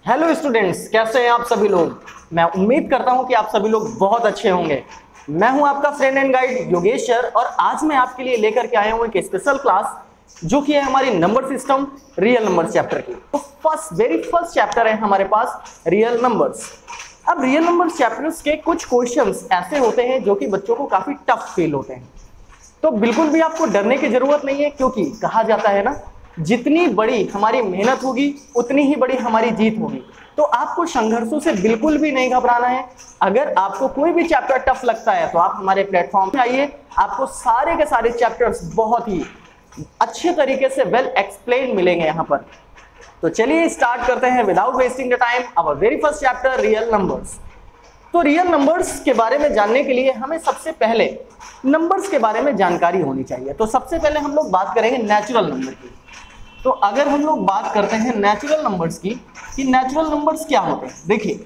Hello students, कैसे हैं आप सभी लोग। मैं उम्मीद करता हूं कि आप सभी लोग बहुत अच्छे होंगे। मैं हूं आपका friend and guide Yogesh sir और आज मैं आपके लिए लेकर के आया हूं एक स्पेशल क्लास जो कि है हमारी number system real number chapter की। तो वेरी फर्स्ट चैप्टर है हमारे पास रियल नंबर्स। अब रियल नंबर चैप्टर्स के कुछ क्वेश्चंस ऐसे होते हैं जो कि बच्चों को काफी टफ फील होते हैं, तो बिल्कुल भी आपको डरने की जरूरत नहीं है, क्योंकि कहा जाता है ना, जितनी बड़ी हमारी मेहनत होगी उतनी ही बड़ी हमारी जीत होगी। तो आपको संघर्षों से बिल्कुल भी नहीं घबराना है। अगर आपको कोई भी चैप्टर टफ लगता है तो आप हमारे प्लेटफॉर्म पे आइए, आपको सारे के सारे चैप्टर्स बहुत ही अच्छे तरीके से वेल एक्सप्लेन मिलेंगे यहाँ पर। तो चलिए स्टार्ट करते हैं without wasting the time our very first chapter real numbers. तो रियल नंबर्स के बारे में जानने के लिए हमें सबसे पहले नंबर्स के बारे में जानकारी होनी चाहिए। तो सबसे पहले हम लोग बात करेंगे नेचुरल नंबर की। तो अगर हम लोग बात करते हैं नेचुरल नंबर्स की कि नेचुरल नंबर्स क्या होते हैं, देखिए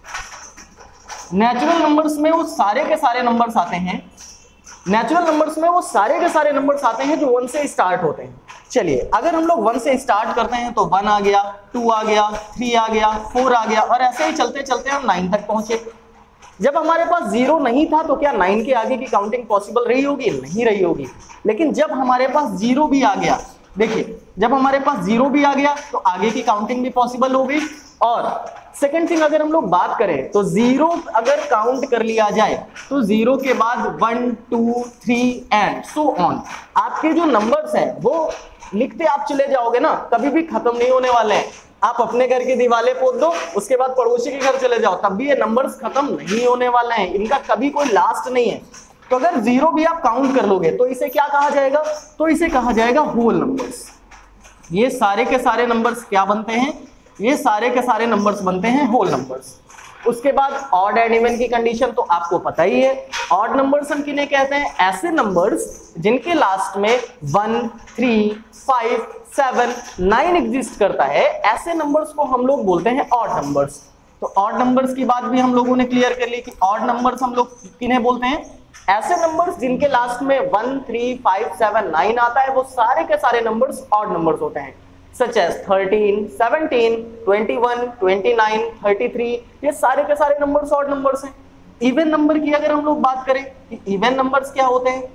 नेचुरल नंबर्स में वो सारे के सारे नंबर्स आते हैं। नेचुरल नंबर्स में वो सारे के सारे नंबर्स आते हैं जो 1 से स्टार्ट होते हैं। चलिए अगर हम लोग 1 से स्टार्ट करते हैं तो 1 आ गया, 2 आ गया, 3 आ गया, 4 आ गया और ऐसे ही चलते चलते हम 9 तक पहुंचे। जब हमारे पास 0 नहीं था तो क्या 9 के आगे की काउंटिंग पॉसिबल रही होगी? नहीं रही होगी। लेकिन जब हमारे पास 0 भी आ गया, देखिए जब हमारे पास 0 भी आ गया तो आगे की काउंटिंग भी पॉसिबल हो गई। और सेकंड थिंग अगर हम लोग बात करें तो 0 अगर काउंट कर लिया जाए तो 0 के बाद 1 2 3 एंड सो ऑन, आपके जो नंबर्स हैं वो लिखते आप चले जाओगे ना, कभी भी खत्म नहीं होने वाले हैं। आप अपने घर की दीवारें पोत दो, उसके बाद पड़ोसी के घर चले जाओ, तब भी ये नंबर्स खत्म नहीं होने वाले हैं, इनका कभी कोई लास्ट नहीं है। तो अगर 0 भी आप काउंट कर लोगे तो इसे क्या कहा जाएगा? तो इसे कहा जाएगा होल नंबर्स। ये सारे के सारे नंबर्स क्या बनते हैं? ये सारे के सारे नंबर्स बनते हैं होल नंबर्स। उसके बाद ऑड एंड इवन की कंडीशन तो आपको पता ही है। ऑड नंबर्स हम किन्हें कहते हैं? ऐसे नंबर्स जिनके लास्ट में 1 3 5 7 9 एग्जिस्ट करता है, ऐसे नंबर्स को हम लोग बोलते हैं ऑड नंबर्स। तो ऑड नंबर्स की बात भी हम लोगों ने क्लियर कर ली कि ऑड नंबर्स हम लोग किन्हें बोलते हैं? ऐसे नंबर्स जिनके लास्ट में 1 3 5 7 9 आता है, वो सारे के सारे नंबर्स ऑड नंबर्स होते हैं, सच एज 13 17 21 29 33। ये सारे के सारे नंबर्स ऑड नंबर्स हैं। इवन नंबर की अगर हम लोग बात करें कि इवन नंबर्स क्या होते हैं,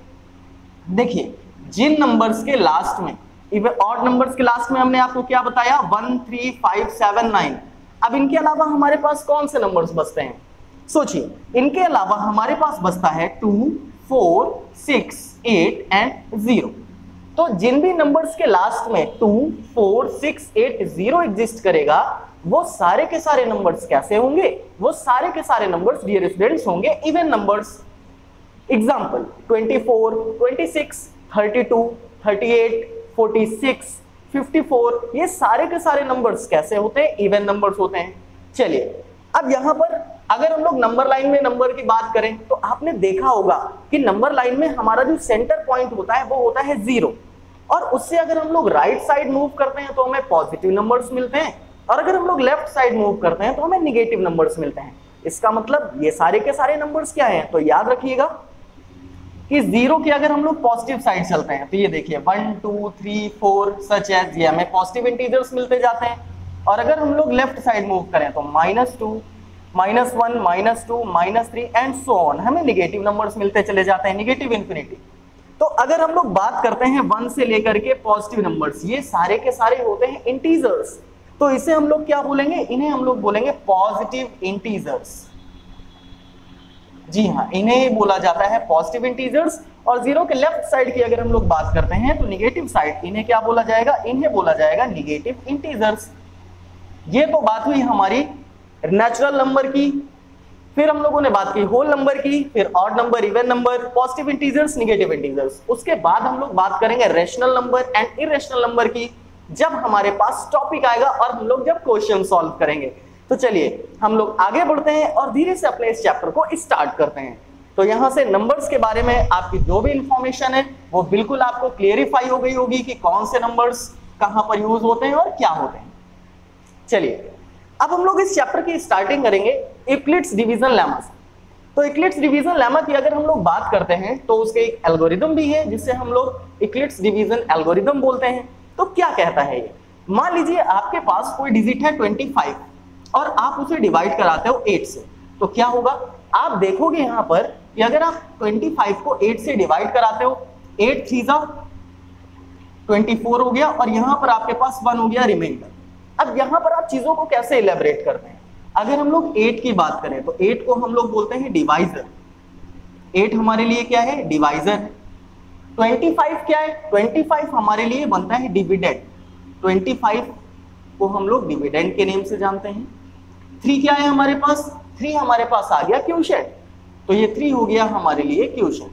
देखिए जिन नंबर्स के लास्ट में, इवन ऑड नंबर्स के लास्ट में हमने आपको क्या बताया? 1 3 5 7 9। अब इनके अलावा हमारे पास कौन से नंबर्स बचते हैं? सोचिए, इनके अलावा हमारे पास बचता है 2 4 6 8 एंड 0। तो जिन भी नंबर्स के लास्ट में 2 4 6 8 0 एग्जिस्ट करेगा, वो सारे के सारे नंबर्स कैसे होंगे? वो सारे के सारे नंबर्स डियर स्टूडेंट्स होंगे इवन नंबर्स। एग्जांपल 24 26 32 38 46 54, ये सारे के सारे नंबर्स कैसे होते हैं? इवन नंबर्स होते हैं। चलिए अब यहां पर अगर हम लोग नंबर लाइन में नंबर की बात करें तो आपने देखा होगा कि नंबर लाइन में हमारा जो सेंटर पॉइंट होता है वो होता है 0, और उससे अगर हम लोग राइट साइड मूव करते हैं तो हमें पॉजिटिव नंबर्स मिलते हैं, और अगर हम लोग लेफ्ट साइड मूव करते हैं तो हमें निगेटिव नंबर्स मिलते हैं। इसका मतलब ये सारे के सारे नंबर्स क्या हैं? तो याद रखिएगा कि 0 की अगर हम लोग पॉजिटिव साइड चलते हैं तो ये देखिए 1 2 3 4 सच एज, ये हमें पॉजिटिव इंटीजर्स मिलते जाते हैं। और अगर हम लोग लेफ्ट साइड मूव करें तो -2 -1 -2 -3 एंड सो ऑन, हमें निगेटिव नंबर्स मिलते चले जाते हैं, निगेटिव इंफिनिटी। तो अगर हम लोग बात करते हैं 1 से लेकर के पॉजिटिव नंबर्स, ये सारे के सारे होते हैं इंटीजर्स। तो इसे हम लोग क्या बोलेंगे? इन्हें हम लोग बोलेंगे पॉजिटिव इंटीजर्स। जी हाँ, इन्हें बोला जाता है पॉजिटिव इंटीजर्स। और 0 के लेफ्ट साइड की अगर हम लोग बात करते हैं तो निगेटिव साइड, इन्हें क्या बोला जाएगा? इन्हें बोला जाएगा निगेटिव इंटीजर्स। ये तो बात हुई हमारी नेचुरल नंबर की। फिर हम लोगों ने बात की होल नंबर की, फिर odd number, even number, positive integers, negative integers. उसके बाद हम लोग बात करेंगे rational number and irrational number की, जब हमारे पास टॉपिक आएगा और हम लोग जब क्वेश्चन सॉल्व करेंगे। तो चलिए हम लोग आगे बढ़ते हैं और धीरे से अपने इस चैप्टर को स्टार्ट करते हैं। तो यहाँ से नंबर्स के बारे में आपकी जो भी इंफॉर्मेशन है वो बिल्कुल आपको क्लियरिफाई हो गई होगी कि कौन से नंबर्स कहाँ पर यूज होते हैं और क्या होते हैं। चलिए अब हम लोग इस चैप्टर की स्टार्टिंग करेंगे यूक्लिड्स डिवीजन लेमा से। तो यूक्लिड्स डिवीजन लेमा की अगर हम लोग बात करते हैं तो उसके एक एल्गोरिदम भी है जिसे हम लोग यूक्लिड्स डिवीजन एल्गोरिदम बोलते हैं। तो क्या कहता है ये? मान लीजिए आपके पास कोई डिजिट है 25 और आप उसे डिवाइड कराते हो 8 से, तो क्या होगा, आप देखोगे यहां पर कि अगर आप 25 को 8 से डिवाइड कराते हो, 8 3 24 हो गया और यहां पर आपके पास 1 हो गया रिमाइंडर। अब यहां पर आप चीजों को कैसे इलेबोरेट करते हैं, अगर हम लोग 8 की बात करें तो 8 को हम लोग बोलते हैं डिवाइजर, 8 हमारे लिए क्या है, डिवाइजर है। 25 क्या है, 25 हमारे लिए बनता है डिविडेंड, 25 को हम लोग डिविडेंड के नेम से जानते हैं। 3 क्या है हमारे पास, 3 हमारे पास आ गया क्वोशिएंट, तो ये 3 हो गया हमारे लिए क्वोशिएंट।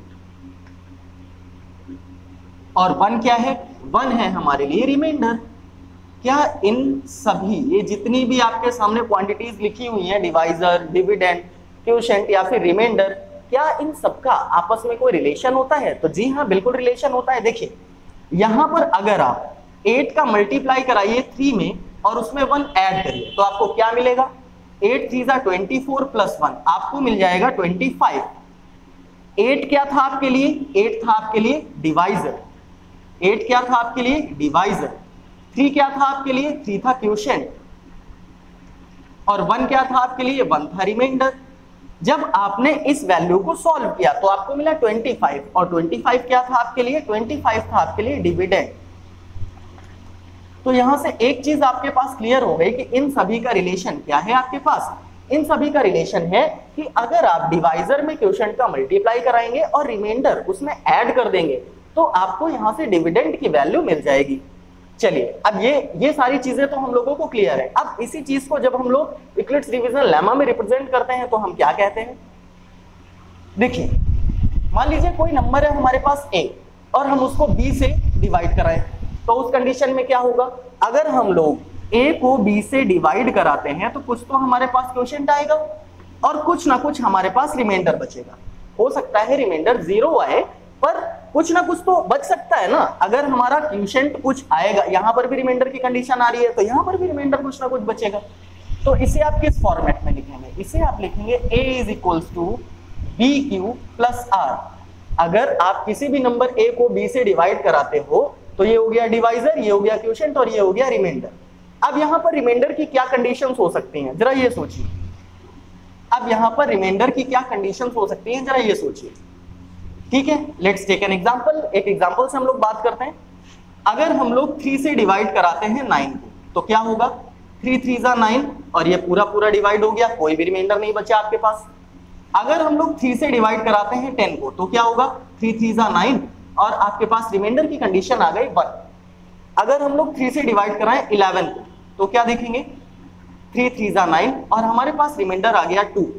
और 1 क्या है, 1 है हमारे लिए रिमाइंडर। क्या इन सभी, ये जितनी भी आपके सामने क्वांटिटीज लिखी हुई हैं, डिवाइजर, डिविडेंड, क्वोशिएंट या फिर रिमाइंडर, क्या इन सबका आपस में कोई रिलेशन होता है? तो जी हाँ, बिल्कुल रिलेशन होता है। देखिए यहां पर अगर आप 8 का मल्टीप्लाई कराइए 3 में और उसमें 1 ऐड करिए तो आपको क्या मिलेगा, 8 3 24 प्लस 1 आपको मिल जाएगा 25। 8 क्या था आपके लिए, 8 था आपके लिए डिवाइजर, 8 क्या था आपके लिए डिवाइजर। 3 क्या था आपके लिए, 3 था क्वोशिएंट, और 1 क्या था आपके लिए, 1 था रिमाइंडर। जब आपने इस वैल्यू को सॉल्व किया तो आपको मिला 25, और 25 क्या था आपके लिए, 25 था आपके लिए डिविडेंड। तो यहां से एक चीज आपके पास क्लियर हो गई कि इन सभी का रिलेशन क्या है आपके पास, इन सभी का रिलेशन है कि अगर आप डिवाइजर में क्वोशिएंट का मल्टीप्लाई कराएंगे और रिमाइंडर उसमें ऐड कर देंगे तो आपको यहां से डिविडेंड की वैल्यू मिल जाएगी। चलिए अब ये सारी चीजें तो हम लोगों को क्लियर है। अब इसी चीज को जब हम लोग यूक्लिड्स डिवीजन लेमा में रिप्रेजेंट करते हैं तो हम क्या कहते हैं, देखिए मान लीजिए कोई नंबर है हमारे पास a और हम उसको b से डिवाइड कराएं, तो उस कंडीशन में क्या होगा, अगर हम लोग a को b से डिवाइड कराते हैं तो कुछ तो हमारे पास क्वोशिएंट आएगा और कुछ ना कुछ हमारे पास रिमाइंडर बचेगा। हो सकता है रिमाइंडर 0 आए पर कुछ ना कुछ तो बच सकता है ना। अगर हमारा क्वोशिएंट कुछ आएगा, यहां पर भी रिमाइंडर की कंडीशन आ रही है तो यहां पर भी रिमाइंडर कुछ ना कुछ बचेगा। तो इसे आप किस फॉर्मेट में लिखेंगे, इसे आप लिखेंगे a is to b q plus r. अगर आप किसी भी नंबर a को b से डिवाइड कराते हो तो ये हो गया डिवाइजर, ये हो गया क्वोशिएंट और ये हो गया रिमाइंडर। अब यहां पर रिमाइंडर की क्या कंडीशंस हो सकती हैं, जरा ये सोचिए। अब यहां पर रिमाइंडर की क्या कंडीशंस हो सकती हैं, जरा ये सोचिए। ठीक है, लेट्स टेक एन एग्जांपल। एक एग्जांपल से हम लोग बात करते हैं। अगर हम लोग 3 से डिवाइड कराते हैं 9 को तो क्या होगा, 3 3 9 और ये पूरा पूरा डिवाइड हो गया, कोई भी रिमाइंडर नहीं बचा आपके पास। अगर हम लोग 3 से डिवाइड कराते हैं 10 को तो क्या होगा, 3 3 9 और आपके पास रिमाइंडर की कंडीशन आ गई 1। अगर हम लोग 3 से डिवाइड कराएं 11 को तो क्या देखेंगे, 3 3 9 और हमारे पास रिमाइंडर आ गया 2।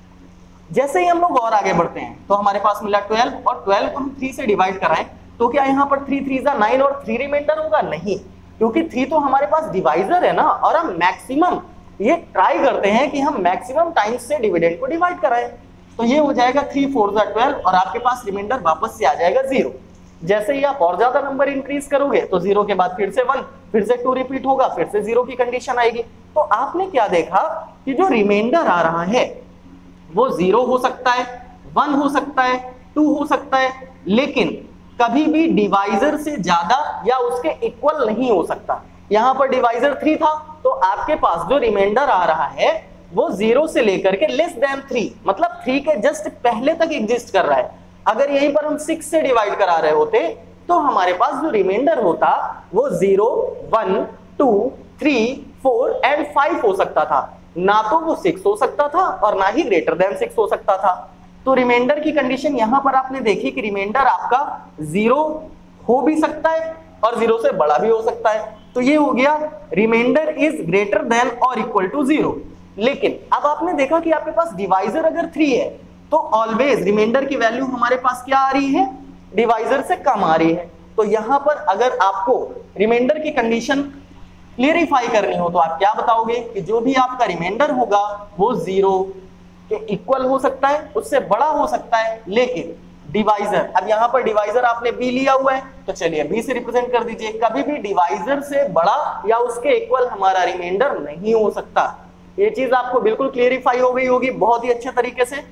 जैसे ही हम लोग और आगे बढ़ते हैं तो हमारे पास मिला 12, और 12 को हम 3 से डिवाइड कराएं तो क्या यहाँ पर 3 3 9 और 3 रिमाइंडर होगा, नहीं, क्योंकि 3 तो हमारे पास डिवाइजर है ना, और हम मैक्सिमम ये ट्राई करते हैं कि हम मैक्सिमम टाइम्स से डिविडेंड को डिवाइड कराएं। तो ये हो जाएगा 3 4 12 और आपके पास रिमाइंडर वापस से आ जाएगा 0। जैसे ही आप और ज्यादा नंबर इंक्रीज करोगे तो 0 के बाद फिर से 1, फिर से 2 रिपीट होगा, फिर से 0 की कंडीशन आएगी। तो आपने क्या देखा कि जो रिमाइंडर आ रहा है वो 0 हो सकता है, 1 हो सकता है, 2 हो सकता है, लेकिन कभी भी डिवाइजर से ज्यादा या उसके इक्वल नहीं हो सकता। यहां पर डिवाइजर 3 था तो आपके पास जो रिमाइंडर आ रहा है वो 0 से लेकर के लेस देन 3, मतलब 3 के जस्ट पहले तक एग्जिस्ट कर रहा है। अगर यहीं पर हम 6 से डिवाइड करा रहे होते तो हमारे पास जो रिमाइंडर होता वो 0 1 2 3 4 एंड 5 हो सकता था, ना तो वो 6 हो सकता था और ना ही ग्रेटर देन 6 हो सकता था। तो रिमाइंडर की कंडीशन यहां पर आपने देखी कि रिमाइंडर आपका 0 हो भी सकता है और 0 से बड़ा भी हो सकता है। तो ये हो गया रिमाइंडर इज ग्रेटर देन और इक्वल टू 0। लेकिन अब आपने देखा कि आपके पास डिवाइजर अगर 3 है तो ऑलवेज रिमाइंडर की वैल्यू हमारे पास क्या आ रही है, डिवाइजर से कम आ रही है। तो यहां पर अगर आपको रिमाइंडर की कंडीशन क्लियरिफाई करनी हो तो आप क्या बताओगे कि जो भी आपका रिमाइंडर होगा वो 0 के इक्वल हो सकता है, उससे बड़ा हो सकता है, लेकिन डिवाइजर, अब यहां पर डिवाइजर आपने b लिया हुआ है तो चलिए b से रिप्रेजेंट कर दीजिए। कभी भी डिवाइजर से बड़ा या उसके इक्वल हमारा रिमाइंडर नहीं हो सकता। ये चीज आपको बिल्कुल क्लियरिफाई हो गई होगी बहुत ही अच्छे तरीके से।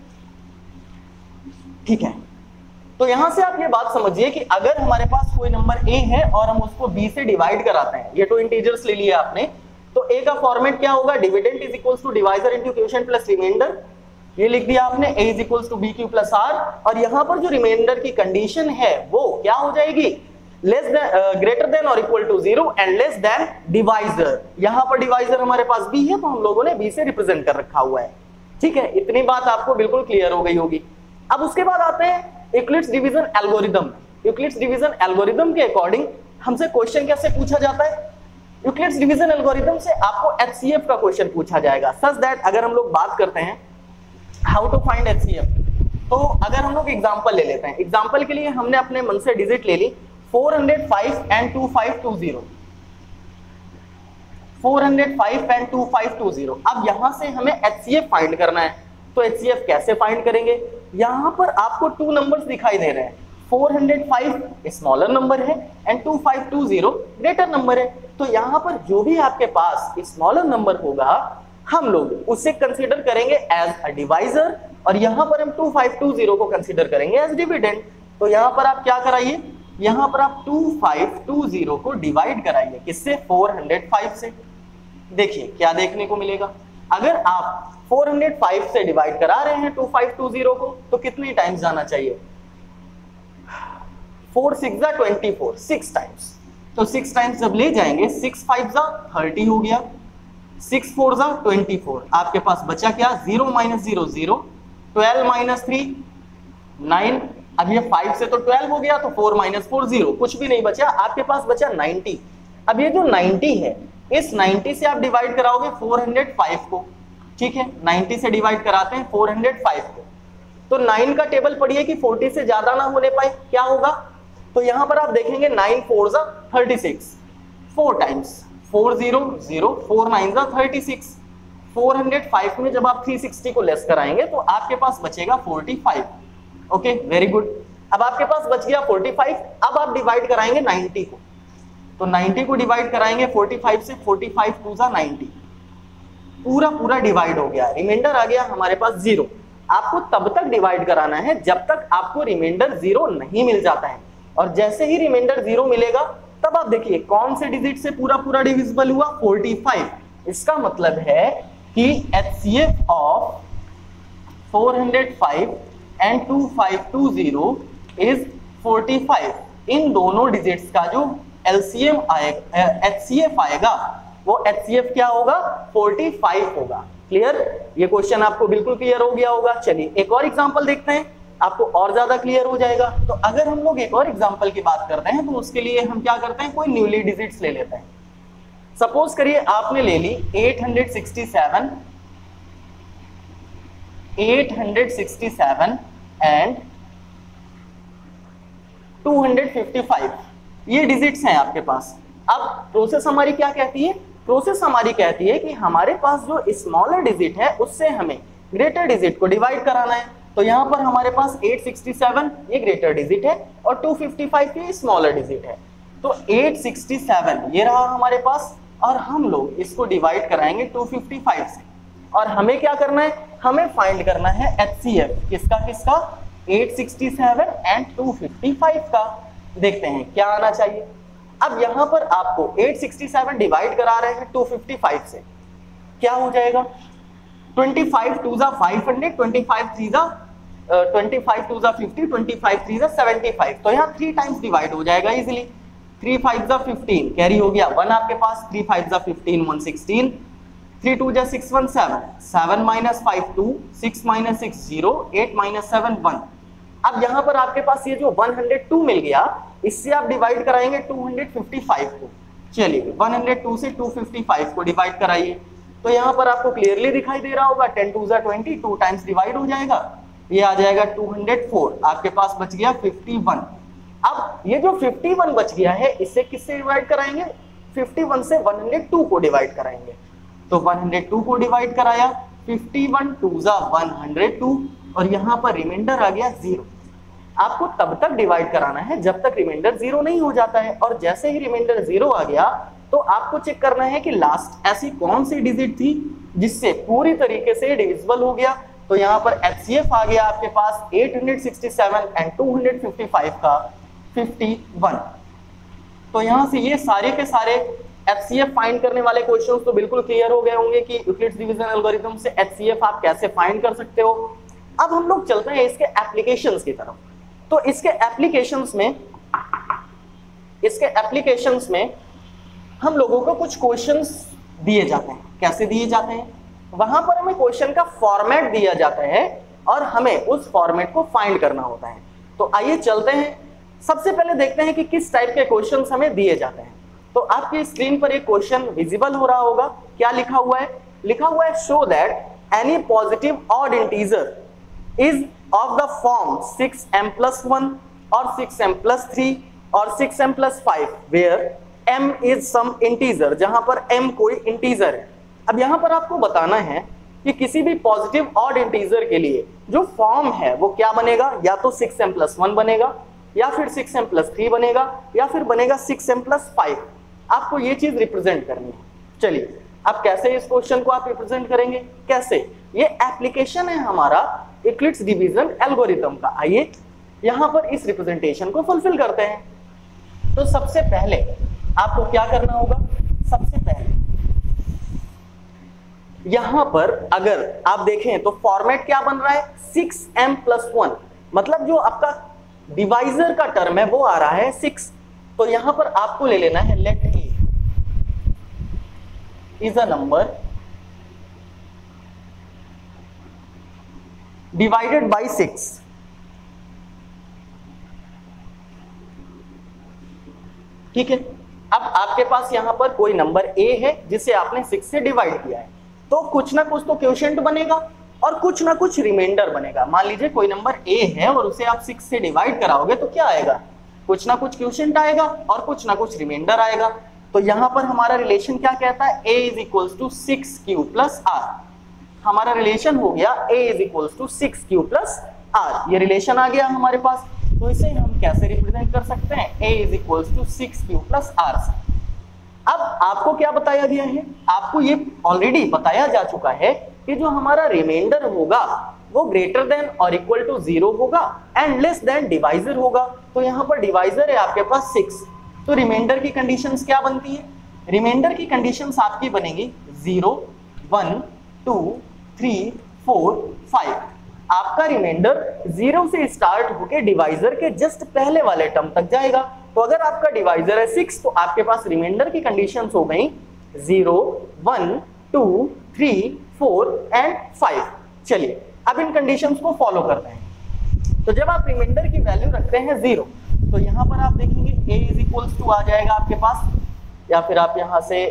ठीक है, तो यहां से आप ये बात समझिए कि अगर हमारे पास कोई नंबर a है और हम उसको b से डिवाइड कराते हैं, ये तो इंटीजर्स ले लिया आपने, तो ए का फॉर्मेट क्या होगा, dividend is equals to divisor into quotient plus remainder, ये लिख दिया आपने, a is equals to b q plus r, और यहां पर जो रिमाइंडर की कंडीशन है वो क्या हो जाएगी, लेस देन ग्रेटर देन और equal to 0 and less than divisor. यहां पर डिवाइजर हमारे पास b है तो हम लोगों ने b से रिप्रेजेंट कर रखा हुआ है। ठीक है, इतनी बात आपको बिल्कुल क्लियर हो गई होगी। अब उसके बाद आते हैं Euclid's division algorithm. Euclid's division algorithm के अकॉर्डिंग हमसे क्वेश्चन कैसे पूछा जाता है, यूक्लिड्स डिवीजन एल्गोरिथम से आपको HCF का क्वेश्चन पूछा जाएगा, सच दैट अगर हम लोग बात करते हैं हाउ टू फाइंड HCF, तो अगर हम लोग एग्जांपल ले लेते हैं, एग्जांपल के लिए हमने अपने मन से डिजिट ले ली 405 एंड 2520, 405 एंड 2520। अब यहां से हमें HCF फाइंड करना है, तो HCF कैसे फाइंड करेंगे, यहां पर आपको 2 नंबर्स दिखाई दे रहे हैं, 405 स्मॉलर नंबर है एंड 2520 ग्रेटर नंबर है, तो यहां पर जो भी आपके पास स्मॉलर नंबर होगा हम लोग उसे कंसीडर करेंगे एज अ डिवाइजर, और यहां पर हम 2520 को कंसीडर करेंगे एज डिविडेंड। तो यहां पर आप क्या कराइए, यहां पर आप 2520 को डिवाइड कराइए, किससे, 405 से। देखिए क्या देखने को मिलेगा, अगर आप 405 से डिवाइड करा रहे हैं 2520 को, तो कितने टाइम्स जाना चाहिए, 4 6 जा 24, 6 टाइम्स। तो 6 टाइम्स जब ले जाएंगे, 6 5 जा 30 हो गया, 6 4 जा 24, आपके पास बचा क्या, 0 - 0 0, 12 - 3 9, अब ये 5 से तो 12 हो गया, तो 4 - 4 0, कुछ भी नहीं बचा, आपके पास बचा 90। अब ये जो 90 है, इस 90 से आप डिवाइड कराओगे 405 को, ठीक है, 90 से डिवाइड कराते हैं 405 को, तो 9 का टेबल पढ़िए कि 40 से ज्यादा ना होने पाए, क्या होगा, तो यहां पर आप देखेंगे 9 4 जा 36, 4 टाइम्स, 4 0 0, 4 9 जा 36, 405 में जब आप 360 को लेस कराएंगे तो आपके पास बचेगा 45। Okay, very good. अब आपके पास बच गया 45, अब आप डिवाइड कराएंगे 90 को, तो 90 को डिवाइड कराएंगे 45 से, 45 2 जा 90, पूरा पूरा डिवाइड हो गया, रिमाइंडर आ गया हमारे पास 0। आपको तब तक डिवाइड कराना है जब तक आपको रिमाइंडर 0 नहीं मिल जाता है, और जैसे ही रिमाइंडर 0 मिलेगा तब आप देखिए कौन से डिजिट से पूरा पूरा डिविजिबल हुआ, 45। इसका मतलब है कि HCF ऑफ 405 एंड 2520 इज 45। इन दोनों डिजिट्स का जो LCM आएगा, HCF आएगा, वो HCF क्या होगा, 45 होगा। क्लियर, ये क्वेश्चन आपको बिल्कुल क्लियर हो गया होगा। चलिए एक और एग्जांपल देखते हैं, आपको और ज्यादा क्लियर हो जाएगा। तो अगर हम लोग एक और एग्जांपल की बात करते हैं, तो उसके लिए हम क्या करते हैं, कोई न्यूली डिजिट्स ले लेते हैं। सपोज करिए आपने ले ली 867 एंड 255, ये डिजिट्स हैं आपके पास। अब प्रोसेस हमारी क्या कहती है, प्रोसेस हमारी कहती है कि हमारे पास जो स्मॉलर डिजिट है उससे हमें ग्रेटर डिजिट को डिवाइड कराना है। तो यहां पर हमारे पास 867 ये ग्रेटर डिजिट है और 255 ये स्मॉलर डिजिट है। तो 867 ये रहा हमारे पास, और हम लोग इसको डिवाइड कराएंगे 255 से, और हमें क्या करना है, हमें फाइंड करना है HCF, किसका किसका, 867 एंड 255 का। देखते हैं क्या आना चाहिए। अब यहां पर आपको 867 डिवाइड करा रहे हैं 255 से, क्या हो जाएगा, 25 2 जा 500, 25 3 जा 25 2 जा 50, 25 3 जा 75, तो यहाँ 3 टाइम्स डिवाइड हो जाएगा इजीली। 3 5 जा 15, कैरी हो गया 1 आपके पास, 3 5 जा 15 116, 3 2 जा 6 1 7, 7 - 5 2, 6 - 6 0, 8 - 7 1। अब यहाँ पर आपके पास ये जो 102 मिल गया, इससे आप डिवाइड कराएंगे 255 को। चलिए 102 से 255 को डिवाइड कराइए, तो यहाँ पर आपको क्लियरली दिखाई दे रहा होगा 10 2 जा 20, 2 टाइम्स डिवाइड हो जाएगा, ये आ जाएगा 204, आपके पास बच गया 51। अब ये जो 51 बच गया है, इससे किससे डिवाइड कराएंगे, 51 से 102 को डिवाइड कराएंगे। तो 102 को डिवाइड कराया, 51 2 जा 102, और यहाँ पर रिमाइंडर आ गया 0। आपको तब तक डिवाइड कराना है जब तक रिमाइंडर 0 नहीं हो जाता है, और जैसे ही रिमाइंडर 0 आ गया तो आपको चेक करना है कि लास्ट ऐसी कौन सी डिजिट थी जिससे पूरी तरीके से डिविजिबल हो गया। तो यहाँ पर HCF आ गया आपके पास 867 एंड 255 का 51। तो यहाँ से ये सारे के सारे HCF फाइंड करने वाले क्वेश्चंस तो बिल्कुल क्लियर हो गए होंगे कि यूक्लिड्स डिवीजन एल्गोरिथम से HCF आप कैसे फाइंड कर सकते हो। अब हम लोग चलते हैं इसके एप्लीकेशंस की तरफ। तो इसके एप्लीकेशंस में हम लोगों को कुछ क्वेश्चंस दिए जाते हैं। कैसे दिए जाते हैं? वहां पर हमें क्वेश्चन का फॉर्मेट दिया जाता है और हमें उस फॉर्मेट को फाइंड करना होता है। तो आइए चलते हैं, सबसे पहले देखते हैं कि किस टाइप के क्वेश्चंस हमें दिए जाते हैं। तो आपकी स्क्रीन पर एक क्वेश्चन विजिबल हो रहा होगा। क्या लिखा हुआ है? लिखा हुआ है show that any positive odd integer is of the form 6m+1 और 6m+3 और 6m+5 where m is some integer, जहां पर m कोई इंटीजर है। अब यहां पर आपको बताना है कि किसी भी पॉजिटिव ऑड इंटीजर के लिए जो फॉर्म है वो क्या बनेगा, या तो 6m+1 बनेगा, या फिर 6m+3 बनेगा, या फिर बनेगा 6m+5। आपको ये चीज रिप्रेजेंट करनी है। चलिए अब कैसे इस क्वेश्चन को आप रिप्रेजेंट करेंगे? कैसे? ये एप्लीकेशन है हमारा यूक्लिड्स डिवीजन एल्गोरिथम का। आइए यहां पर इस रिप्रेजेंटेशन को फुलफिल करते हैं। तो सबसे पहले आपको क्या करना होगा? सबसे पहले यहां पर अगर आप देखें तो फॉर्मेट क्या बन रहा है? 6m+1, मतलब जो आपका डिवाइजर का टर्म है वो आ रहा है 6। तो यहां पर आपको ले लेना है let a is a number divided by 6। ठीक है, अब आपके पास यहां पर कोई नंबर a है जिसे आपने 6 से डिवाइड किया है, तो कुछ ना कुछ तो क्वोशिएंट बनेगा और कुछ ना कुछ रिमाइंडर बनेगा। मान लीजिए कोई नंबर a है और उसे आप 6 से डिवाइड कराओगे तो क्या आएगा? कुछ ना कुछ क्वोशिएंट आएगा और कुछ ना कुछ रिमाइंडर आएगा। तो यहां पर हमारा रिलेशन क्या कहता है? a = 6q + r। हमारा रिलेशन हो गया a = 6q + r। ये रिलेशन आ गया हमारे पास। तो इसे हम कैसे रिप्रेजेंट कर सकते हैं? a = 6q + r से। अब आपको क्या बताया गया है? आपको ये ऑलरेडी बताया जा चुका है कि जो हमारा रिमाइंडर होगा वो ग्रेटर देन और इक्वल टू 0 होगा एंड लेस देन डिवाइजर होगा। तो यहाँ पर डिवाइजर है आपके पास 6, तो रिमाइंडर की कंडीशंस क्या बनती है? रिमाइंडर की कंडीशंस आपकी बनेगी 0, 1, 2, 3, 4, 5। आपका रिमाइंडर 0 से स्टार्ट होकर डिवाइजर के जस्ट पहले वाले टर्म तक जाएगा। तो अगर आपका डिवाइजर है 6 तो आपके पास रिमाइंडर की कंडीशंस हो गई 0, 1, 2, 3, 4 एंड 5। चलिए अब इन कंडीशंस को फॉलो करते हैं। तो जब आप रिमाइंडर की वैल्यू रखते हैं 0 तो यहां पर आप देखेंगे a = आ जाएगा आपके पास, या फिर आप यहां से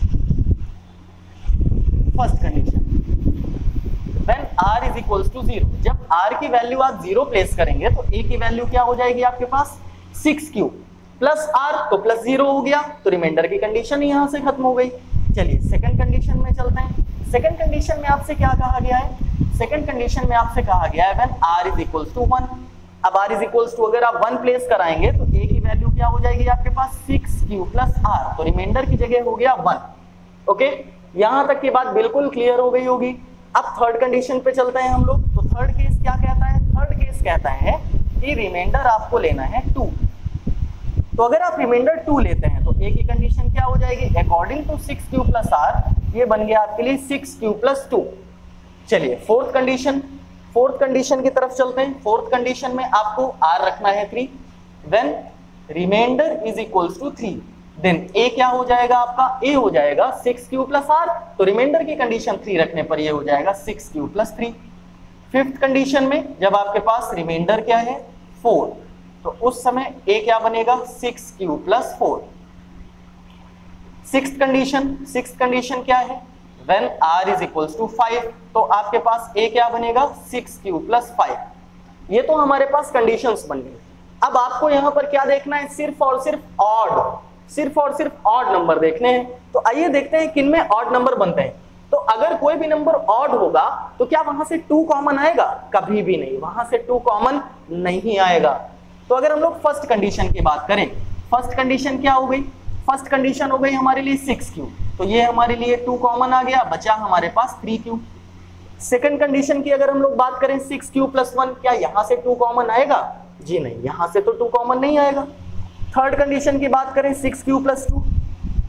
फर्स्ट कंडीशन व्हेन r = 0, जब r की वैल्यू आप 0 प्लेस करेंगे तो a की वैल्यू क्या हो जाएगी आपके पास? 6q + r, तो +0 हो गया, तो रिमाइंडर की कंडीशन यहां से खत्म हो गई। चलिए सेकंड कंडीशन में चलते हैं। सेकंड कंडीशन में आपसे क्या कहा गया है? सेकंड कंडीशन में आपसे कहा गया है व्हेन r = 1। अब r = अगर आप 1 प्लेस कराएंगे तो a की वैल्यू क्या हो जाएगी आपके पास? 6q + r, तो रिमाइंडर की जगह हो गया 1। ओके, यहां तक की बात बिल्कुल क्लियर हो गई होगी। अब थर्ड कंडीशन पे चलते हैं हम लोग। तो थर्ड केस क्या कहता है? थर्ड केस कहता है कि रिमाइंडर आपको लेना है 2। तो अगर आप रिमाइंडर 2 लेते हैं तो a की कंडीशन क्या हो जाएगी? अकॉर्डिंग टू 6q + r, ये बन गया आपके लिए 6q + 2। चलिए फोर्थ कंडीशन की तरफ चलते हैं। फोर्थ कंडीशन में आपको r रखना है 3। व्हेन रिमाइंडर = 3 देन a क्या हो जाएगा आपका? a हो जाएगा 6q + r, तो रिमाइंडर की कंडीशन 3 रखने पर ये हो जाएगा 6q + 3। फिफ्थ कंडीशन में जब आपके पास रिमाइंडर क्या है? 4, तो उस समय a क्या बनेगा? 6q + 4। सिक्स्थ कंडीशन क्या है? व्हेन r = 5, तो आपके पास a क्या बनेगा? 6q + 5। ये तो हमारे पास कंडीशंस बन गई। अब आपको यहां पर क्या देखना है? सिर्फ और सिर्फ ऑड नंबर देखने हैं। तो आइए देखते हैं किन में ऑड नंबर बनते हैं। तो अगर कोई भी नंबर ऑड होगा तो क्या वहां से 2 कॉमन आएगा? कभी भी नहीं, वहां से 2 कॉमन नहीं आएगा। तो अगर हम लोग फर्स्ट कंडीशन की बात करें, फर्स्ट कंडीशन क्या हो गई? फर्स्ट कंडीशन हो गई हमारे लिए 6q, तो ये हमारे लिए 2 कॉमन आ गया, बचा हमारे पास 3q। सेकंड कंडीशन की अगर हम लोग बात करें 6q + 1, क्या यहां से 2 कॉमन आएगा? जी नहीं, यहां से तो 2 कॉमन नहीं आएगा। थर्ड कंडीशन की बात करें 6q + 2,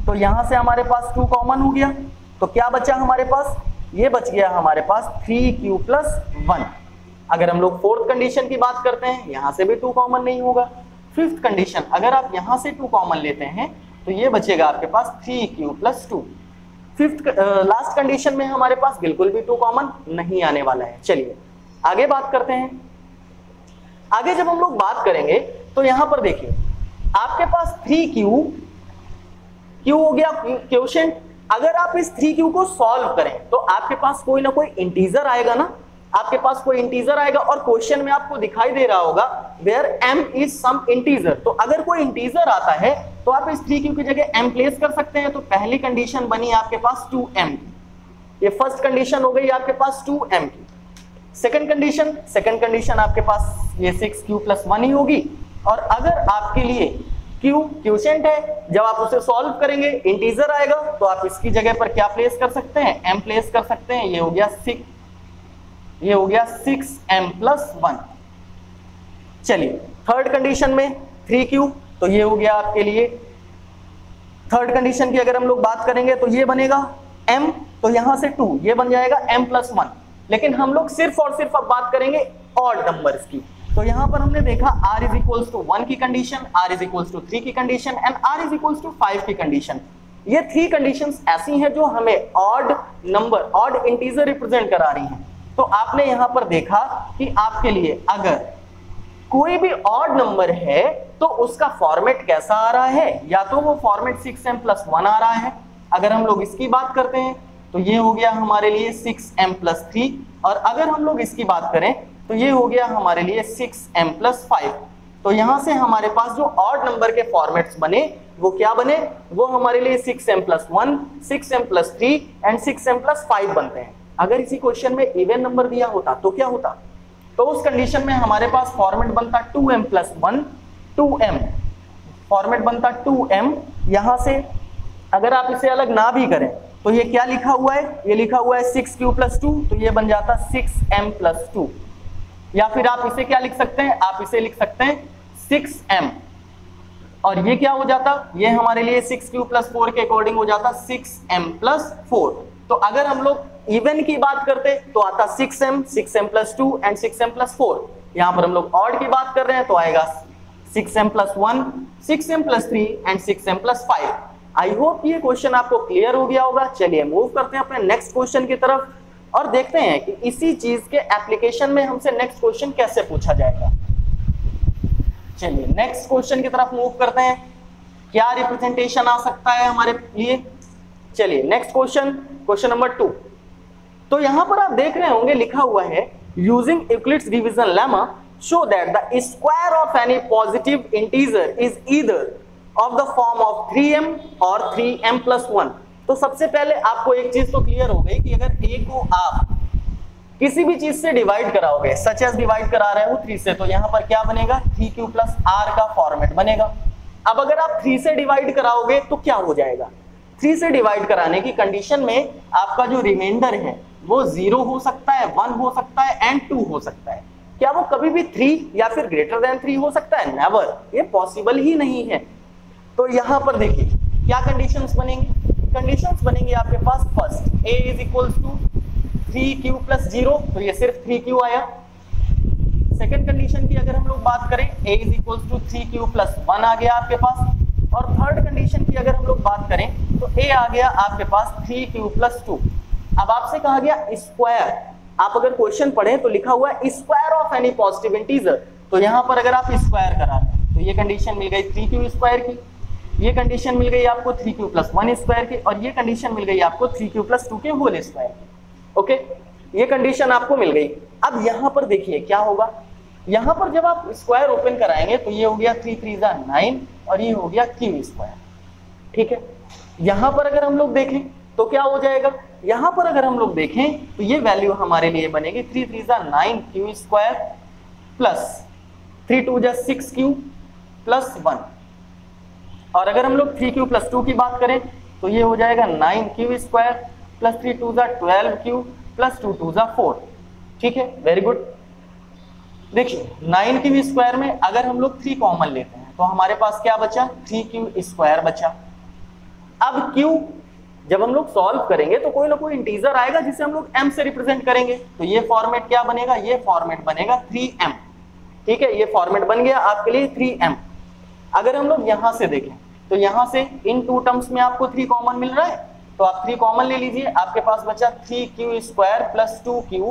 तो यहां से हमारे पास 2 कॉमन हो गया, तो क्या बचा हमारे पास, ये बच गया हमारे पास 3q प्लस 1। अगर हम लोग फोर्थ कंडीशन की बात करते हैं, यहां से भी 2 कॉमन नहीं होगा। फिफ्थ कंडीशन, अगर आप यहां से 2 कॉमन लेते हैं तो ये बचेगा आपके पास 3q plus 2। Fifth last condition में हमारे पास बिल्कुल भी 2 कॉमन नहीं आने वाला है। चलिए आगे बात करते हैं। आगे जब हम लोग बात करेंगे तो यहां पर देखिए आपके पास 3q हो गया क्वोशिएंट। अगर आप इस 3q को सॉल्व करें तो आपके पास कोई ना कोई इंटीजर आएगा ना, आपके पास कोई इंटीजर आएगा और क्वेश्चन में आपको दिखाई दे रहा होगा where m is some integer. तो अगर कोई इंटीजर आता है तो आप इस 3q की जगह m प्लेस कर सकते हैं। तो पहली कंडीशन बनी आपके पास 2m, ये फर्स्ट कंडीशन हो गई आपके पास 2m की। सेकंड कंडीशन आपके पास ये 6q प्लस 1 ही होगी। और अगर आपके लिए q क्वोशिएंट है, जब आप उसे सॉल्व करेंगे इंटीजर आएगा तो आप इसकी जगह पर क्या प्लेस कर सकते हैं, m प्लेस कर सकते हैं। ये हो गया 6m प्लस 1। चलिए थर्ड कंडीशन में 3q, तो ये हो गया आपके लिए थर्ड कंडीशन की। अगर हम लोग बात करेंगे तो ये बनेगा m, तो यहां से 2 ये बन जाएगा m प्लस 1। लेकिन हम लोग सिर्फ और सिर्फ अब बात करेंगे ऑड नंबर्स की। तो यहां पर हमने देखा r इज इक्वल्स टू 1 की condition, r is equals to 3 की condition and r is equals to 5 की कंडीशन। ये 3 कंडीशंस ऐसी हैं जो हमें odd number, odd integer represent करा रही हैं। तो आपने यहां पर देखा कि आपके लिए अगर कोई भी ऑड नंबर है तो उसका फॉर्मेट कैसा आ रहा है, या तो वो फॉर्मेट 6m प्लस 1 आ रहा है। अगर हम लोग इसकी बात करते हैं तो ये हो गया हमारे लिए 6m प्लस 3, और अगर हम लोग इसकी बात करें तो ये हो गया हमारे लिए 6m प्लस 5। तो यहां से हमारे पास जो ऑड नंबर के फॉर्मेट्स बने वो क्या बने, वो हमारे लिए 6m plus 1, 6m plus 3 and 6m plus 5 बनते हैं। अगर इसी क्वेश्चन में इवन नंबर दिया होता तो क्या होता, तो उस कंडीशन में हमारे पास फॉर्मेट बनता 2m प्लस 1, 2m फॉर्मेट बनता 2m। यहां से अगर आप इसे अलग ना भी करें तो ये क्या लिखा हुआ है, ये लिखा हुआ है 6q प्लस 2, तो ये बन जाता 6m प्लस 2। या फिर आप इसे क्या लिख सकते हैं, आप इसे लिख सकते हैं 6m, और ये क्या हो जाता, ये हमारे लिए 6q प्लस 4 के अकॉर्डिंग हो जाता 6m प्लस 4। तो अगर हम लोग इवन की बात करते तो आता 6m, 6m plus 2 and 6m plus 4। यहां पर हम लोग ऑड की बात कर रहे हैं तो आएगा 6m plus 1, 6m plus 3 and 6m plus 5। I hope ये क्वेश्चन आपको क्लियर हो गया होगा। चलिए मूव करते हैं अपने नेक्स्ट क्वेश्चन की तरफ और देखते हैं कि इसी चीज के एप्लीकेशन में हमसे नेक्स्ट क्वेश्चन कैसे पूछा जाएगा। चलिए नेक्स्ट क्वेश्चन की तरफ मूव करते हैं, क्या रिप्रेजेंटेशन आ सकता है हमारे लिए। चलिए नेक्स्ट क्वेश्चन नंबर 2। तो यहां पर आप देख रहे होंगे लिखा हुआ है using Euclid's division lemma show that the square of any positive integer is either of the form of 3m और 3m प्लस 1। तो सबसे पहले आपको एक चीज तो क्लियर हो गई कि अगर a को आप किसी भी चीज से डिवाइड कराओगे, सच एज डिवाइड करा रहे हो 3 से, तो यहां पर क्या बनेगा 3q प्लस r का फॉर्मेट बनेगा। अब अगर आप 3 से डिवाइड कराओगे तो क्या हो जाएगा, 3 से डिवाइड कराने की कंडीशन में आपका जो रिमाइंडर है वो 0 हो सकता है, 1 हो सकता है एंड 2 हो सकता है। क्या वो कभी भी 3 या फिर ग्रेटर देन 3 हो सकता है, नेवर, ये पॉसिबल ही नहीं है। तो यहां पर देखिए क्या कंडीशंस बनेंगी, कंडीशंस बनेंगी आपके पास first a is equals to 3q plus 0, तो ये सिर्फ 3q आया। सेकंड कंडीशन की अगर हम लोग बात करें a is equals to 3q plus 1 आ गया आपके पास। और थर्ड कंडीशन की अगर हम लोग बात करें तो a आ गया आपके पास 3q प्लस 2। अब आपसे कहा गया स्क्वायर, आप अगर क्वेश्चन पढ़ें तो लिखा हुआ है square of any positive integer, तो यहां पर अगर आप स्क्वायर करा रहे हैं तो ये कंडीशन मिल गई 3q स्क्वायर की, ये कंडीशन मिल गई आपको 3q प्लस 1 स्क्वायर की, और ये कंडीशन मिल गई आपको 3q प्लस 2 के होल स्क्वायर की। ओके, ये कंडीशन आपको मिल गई। अब यहां पर देखिए क्या होगा, यहां पर जब आप स्क्वायर ओपन कराएंगे तो ये हो गया 3 3 9 और ये हो गया q स्क्वायर। ठीक है, यहां पर अगर हम लोग देखें तो क्या हो जाएगा, यहां पर अगर हम लोग देखें तो ये वैल्यू हमारे लिए बनेगी 3 3 9 q square plus 3 2 6q plus 1। और अगर हम लोग 3q प्लस 2 की बात करें तो ये हो जाएगा 9q square plus 3 2 12q plus 2 2 4। ठीक है, वेरी गुड। देखिए 9q स्क्वायर में अगर हम लोग 3 कॉमन लेते हैं तो हमारे पास क्या बचा, 3q स्क्वायर बचा। अब Q जब हम लोग सॉल्व करेंगे तो कोई ना कोई इंटीजर आएगा जिसे हम लोग m से रिप्रेजेंट करेंगे, तो ये फॉर्मेट क्या बनेगा, ये फॉर्मेट बनेगा 3m। ठीक है, ये फॉर्मेट बन गया आपके लिए 3m। अगर हम लोग यहां से देखें तो यहां से इन टू टर्म्स में आपको 3 कॉमन मिल रहा है, तो आप 3 कॉमन ले लीजिए, आपके पास बचा 3q square plus 2q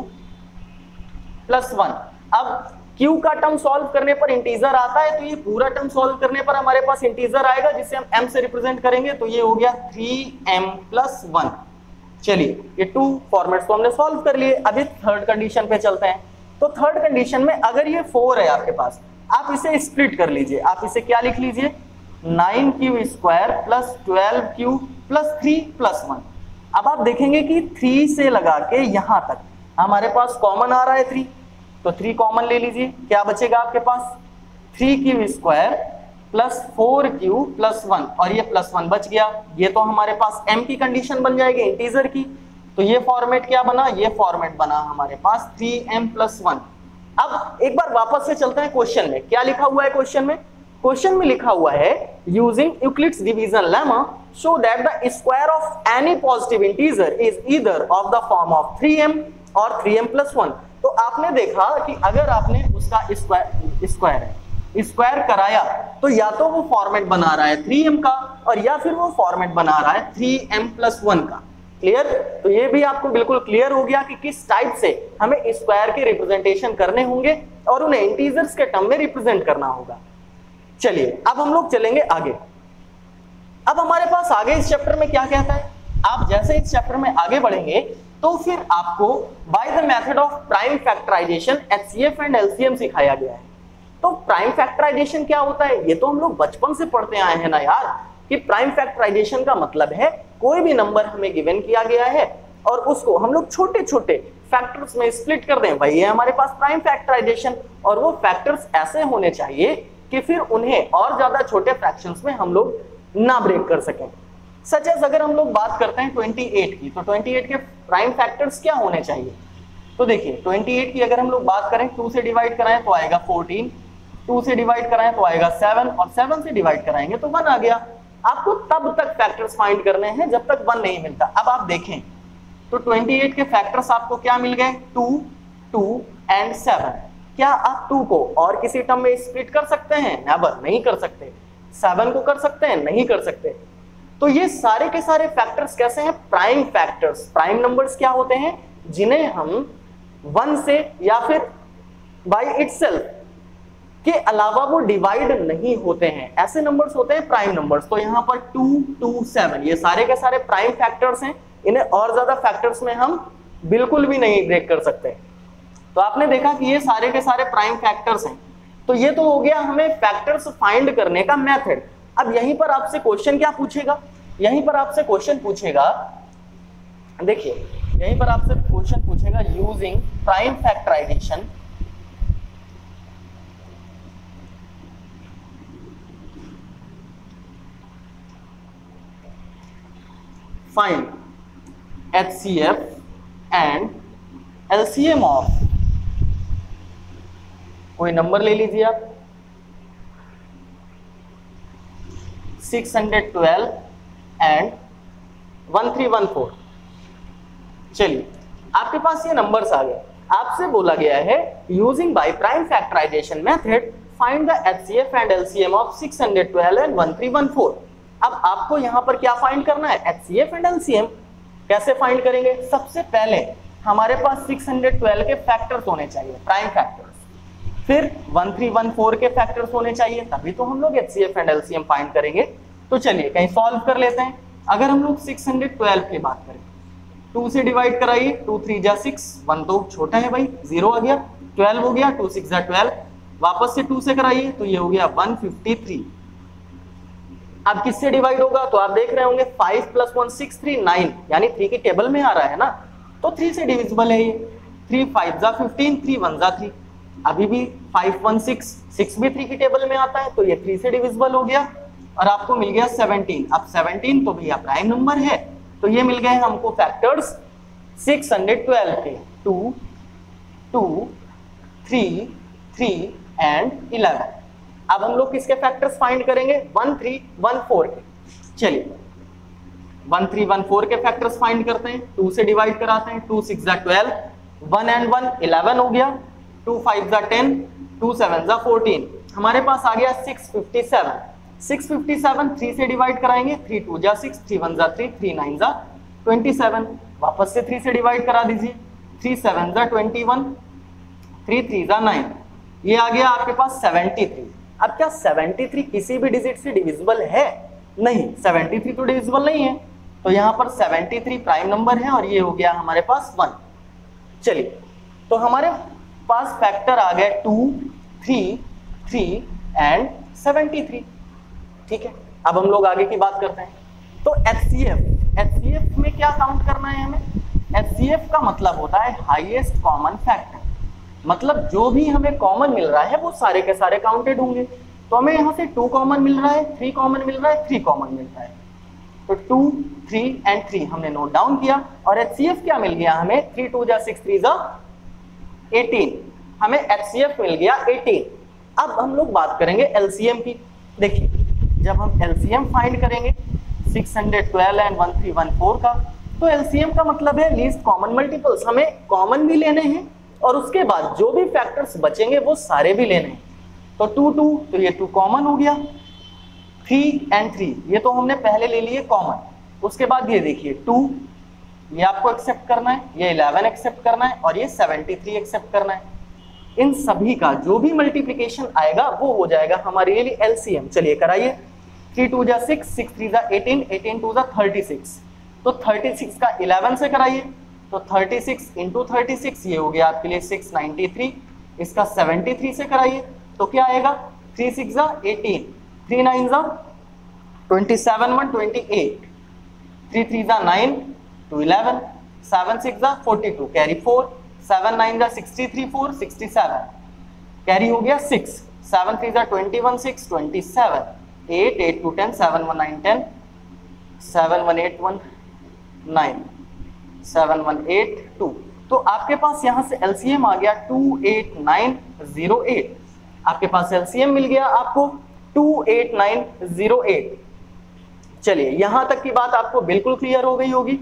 plus 1। अब q का टर्म सॉल्व करने पर इंटीजर आता है, तो ये पूरा टर्म सॉल्व करने पर हमारे पास इंटीजर आएगा जिसे हम m से रिप्रेजेंट करेंगे, तो ये हो गया 3m प्लस 1। चलिए ये 2 फॉर्मेट्स तो हमने सॉल्व कर लिए। अभी थर्ड कंडीशन पे चलते हैं। तो थर्ड कंडीशन में अगर ये 4 है आपके पास, आप इसे स्प्लिट कर लीजिए, आप इसे क्या लिख लीजिए, 9q square plus 12q plus 3 plus 1। अब आप देखेंगे कि 3 से लगा के यहां तक हमारे पास कॉमन आ रहा है 3, तो 3 कॉमन ले लीजिए, क्या बचेगा आपके पास 3q square plus 4q plus 1, और ये प्लस 1 बच गया। ये तो हमारे पास m की कंडीशन बन जाएगी इंटीजर की, तो ये फॉर्मेट क्या बना, ये फॉर्मेट बना हमारे पास 3m प्लस 1। अब एक बार वापस से चलते हैं क्वेश्चन में, क्या लिखा हुआ है क्वेश्चन में, क्वेश्चन में लिखा हुआ है using Euclid's division lemma show that the square of any positive integer is either of the form of 3m और 3m प्लस 1। तो आपने देखा कि अगर आपने उसका स्क्वायर कराया तो या तो वो फॉर्मेट बना रहा है 3m का, और या फिर वो फॉर्मेट बना रहा है 3m प्लस 1 का। क्लियर? तो ये भी आपको बिल्कुल क्लियर हो गया कि किस टाइप से हमें स्क्वायर के रिप्रेजेंटेशन करने होंगे और उन्हें इंटीजर्स के टर्म में रिप्रेजेंट करना होगा। चलिए अब हम लोग चलेंगे आगे। अब हमारे पास आगे इस चैप्टर में क्या कहता है, आप जैसे इस चैप्टर में आगे बढ़ेंगे तो फिर आपको by the method of prime factorisation HCF and LCM सिखाया गया है। तो प्राइम फैक्टराइजेशन क्या होता है, ये तो हम लोग बचपन से पढ़ते आए हैं ना यार, कि प्राइम फैक्टराइजेशन का मतलब है कोई भी नंबर हमें गिवन किया गया है और उसको हम लोग छोटे छोटे फैक्टर्स में स्प्लिट कर दें, वही है हमारे पास प्राइम फैक्टराइजेशन। और वो फैक्टर्स ऐसे होने चाहिए कि फिर उन्हें और ज्यादा छोटे फ्रैक्शंस में हम लोग ना ब्रेक कर सकें। सच एज अगर हम लोग बात करते हैं 28 की, तो 28 के प्राइम फैक्टर्स क्या होने चाहिए, तो देखिए 28 की अगर हम लोग बात करें 2 से डिवाइड कराएं तो आएगा 14, 2 से डिवाइड कराएं तो आएगा 7, और 7 से डिवाइड कराएंगे तो 1 आ गया। आपको तब तक फैक्टर्स फाइंड करने हैं जब तक 1 नहीं मिलता। अब आप देखें तो 28 के फैक्टर्स आपको क्या मिल गए, 2, 2 एंड 7। क्या आप 2 को और किसी टर्म में स्प्लिट कर सकते हैं, नेवर, नहीं कर सकते। 7 को कर सकते हैं, नहीं कर सकते। तो ये सारे के सारे फैक्टर्स कैसे हैं, प्राइम फैक्टर्स। प्राइम नंबर्स क्या होते हैं, जिन्हें हम 1 से या फिर बाय इटसेल्फ के अलावा वो डिवाइड नहीं होते हैं, ऐसे नंबर्स होते हैं प्राइम नंबर्स। तो यहाँ पर 2, 2, 7 ये सारे के सारे प्राइम फैक्टर्स हैं, इन्हें और ज्यादा फैक्टर्स में हम बिल्कुल भी नहीं ब्रेक कर सकते। तो आपने देखा कि ये सारे के सारे प्राइम फैक्टर्स हैं। तो ये तो हो गया हमें फैक्टर्स फाइंड करने का मेथड। अब यहीं पर आपसे क्वेश्चन क्या पूछेगा, यहीं पर आपसे क्वेश्चन पूछेगा, देखिए यहीं पर आपसे क्वेश्चन पूछेगा using prime factorisation find HCF and LCM of, कोई नंबर ले लीजिए आप, 612 एंड 1314। चलिए आपके पास ये नंबर्स आ गए। आपसे बोला गया है using by prime factorisation method find the HCF and LCM of 612 and 1314। अब आपको यहां पर क्या फाइंड करना है, HCF एंड LCM। कैसे फाइंड करेंगे, सबसे पहले हमारे पास 612 के फैक्टर्स होने चाहिए, प्राइम फैक्टर्स, फिर 1314 के फैक्टर्स होने चाहिए, तभी तो हम लोग HCF एंड LCM फाइंड करेंगे। तो चलिए कहीं सॉल्व कर लेते हैं। अगर हम लोग 612 की बात करें, 2 से डिवाइड कराइए, 2 3 जा 6, 1 तो छोटा है भाई, 0 आ गया, 12 हो गया, 2 6 जा 12, वापस से 2 से कराइए तो ये हो गया 153। अब किससे डिवाइड होगा, तो आप देख रहे होंगे 5 + 1 6 3 9, यानी 3 की टेबल में आ रहा है ना, तो 3 से डिविजिबल है ये। 3 5 जा 15, 3 1 जा 3, अभी भी 5 1 6, 6 भी 3 की टेबल में आता है, तो ये 3 से डिविजिबल हो गया और आपको मिल गया 17। अब 17 तो भैया प्राइम नंबर है, तो ये मिल गए हमको फैक्टर्स 612 के, 2 2 3 3 एंड 11। अब हम लोग किसके फैक्टर्स फाइंड करेंगे, 1 3 1 4 के। चलिए 1314 के फैक्टर्स फाइंड करते हैं, 2 से डिवाइड कराते हैं, 2 6 जा 12, 1 and 1 11 हो गया, 2 5 जा 10, 2 7 जा 14, हमारे पास आ गया 657। 657 3 से डिवाइड कराएंगे, 3 2 जा 6, 3 1 जा 3, 3 9 जा 27, वापस से 3 से डिवाइड करा दीजिए, 3 7 जा 21, 3 3 जा 9, ये आ गया आपके पास 73। अब क्या 73 किसी भी डिजिट से डिविजिबल है? नहीं, 73 तो डिविजिबल नहीं है, तो यहाँ पर 73 प्राइम नंबर है और ये हो गया हमारे पास 1। चलिए, तो हमारे पास फैक्टर आ गए 2 3 3 एंड 73। ठीक है, अब हम लोग आगे की बात करते हैं। तो HCF में क्या काउंट करना है हमें? HCF का मतलब होता है हाईएस्ट कॉमन फैक्टर, मतलब जो भी हमें कॉमन मिल रहा है वो सारे के सारे काउंटेड होंगे। तो हमें यहाँ से 2 कॉमन मिल रहा है, 3 कॉमन मिल रहा है, 3 कॉमन मिल रहा है, तो 2 3 एंड 3 हमने नोट डाउन किया। और HCF क्या मिल गया हमें? 3 2 जा 6, 3 जा 18, हमें HCF मिल गया 18। अब हम लोग बात करेंगे LCM की। देखिए, जब हम LCM फाइंड करेंगे 612 एंड 1314 का, तो LCM का मतलब है लीस्ट कॉमन मल्टीपल्स, हमें कॉमन भी लेने हैं और उसके बाद जो भी फैक्टर्स बचेंगे वो सारे भी लेने हैं। तो 2 2, तो ये 2 कॉमन हो गया, 3 एंड 3 ये तो हमने पहले ले लिए कॉमन। उसके बाद ये देखिए 2, ये आपको एक्सेप्ट करना है, ये 11 एक्सेप्ट करना है और ये 73 एक्सेप्ट करना है। इन सभी का जो भी मल्टीप्लिकेशन आएगा वो हो जाएगा हमारे लिए LCM। चलिए कराइए, 3 2 जा 6, 6 3 जा 18, 18 2 जा 36, तो 36 का 11 से कराइए, तो 36 इंटू 36 ये हो गया आपके लिए 693, इसका 73 से कराइए तो क्या आएगा? 3 6 जा 18, 3 9 जा 27 1 28, 3 3 जा 9 2 11, 7 6 जा 42 कैरी 4, 7 9 जा 63 4 67 कैरी हो गया 6, 7 3 जा 21 6 27, 8 8 2 10, 7 1 9 10, 7 1 8 1 9, 7 1 8 2। तो आपके पास यहां से LCM आ गया 28908, आपके पास LCM मिल गया आपको 28908। चलिए, यहां तक की बात आपको बिल्कुल क्लियर हो गई होगी,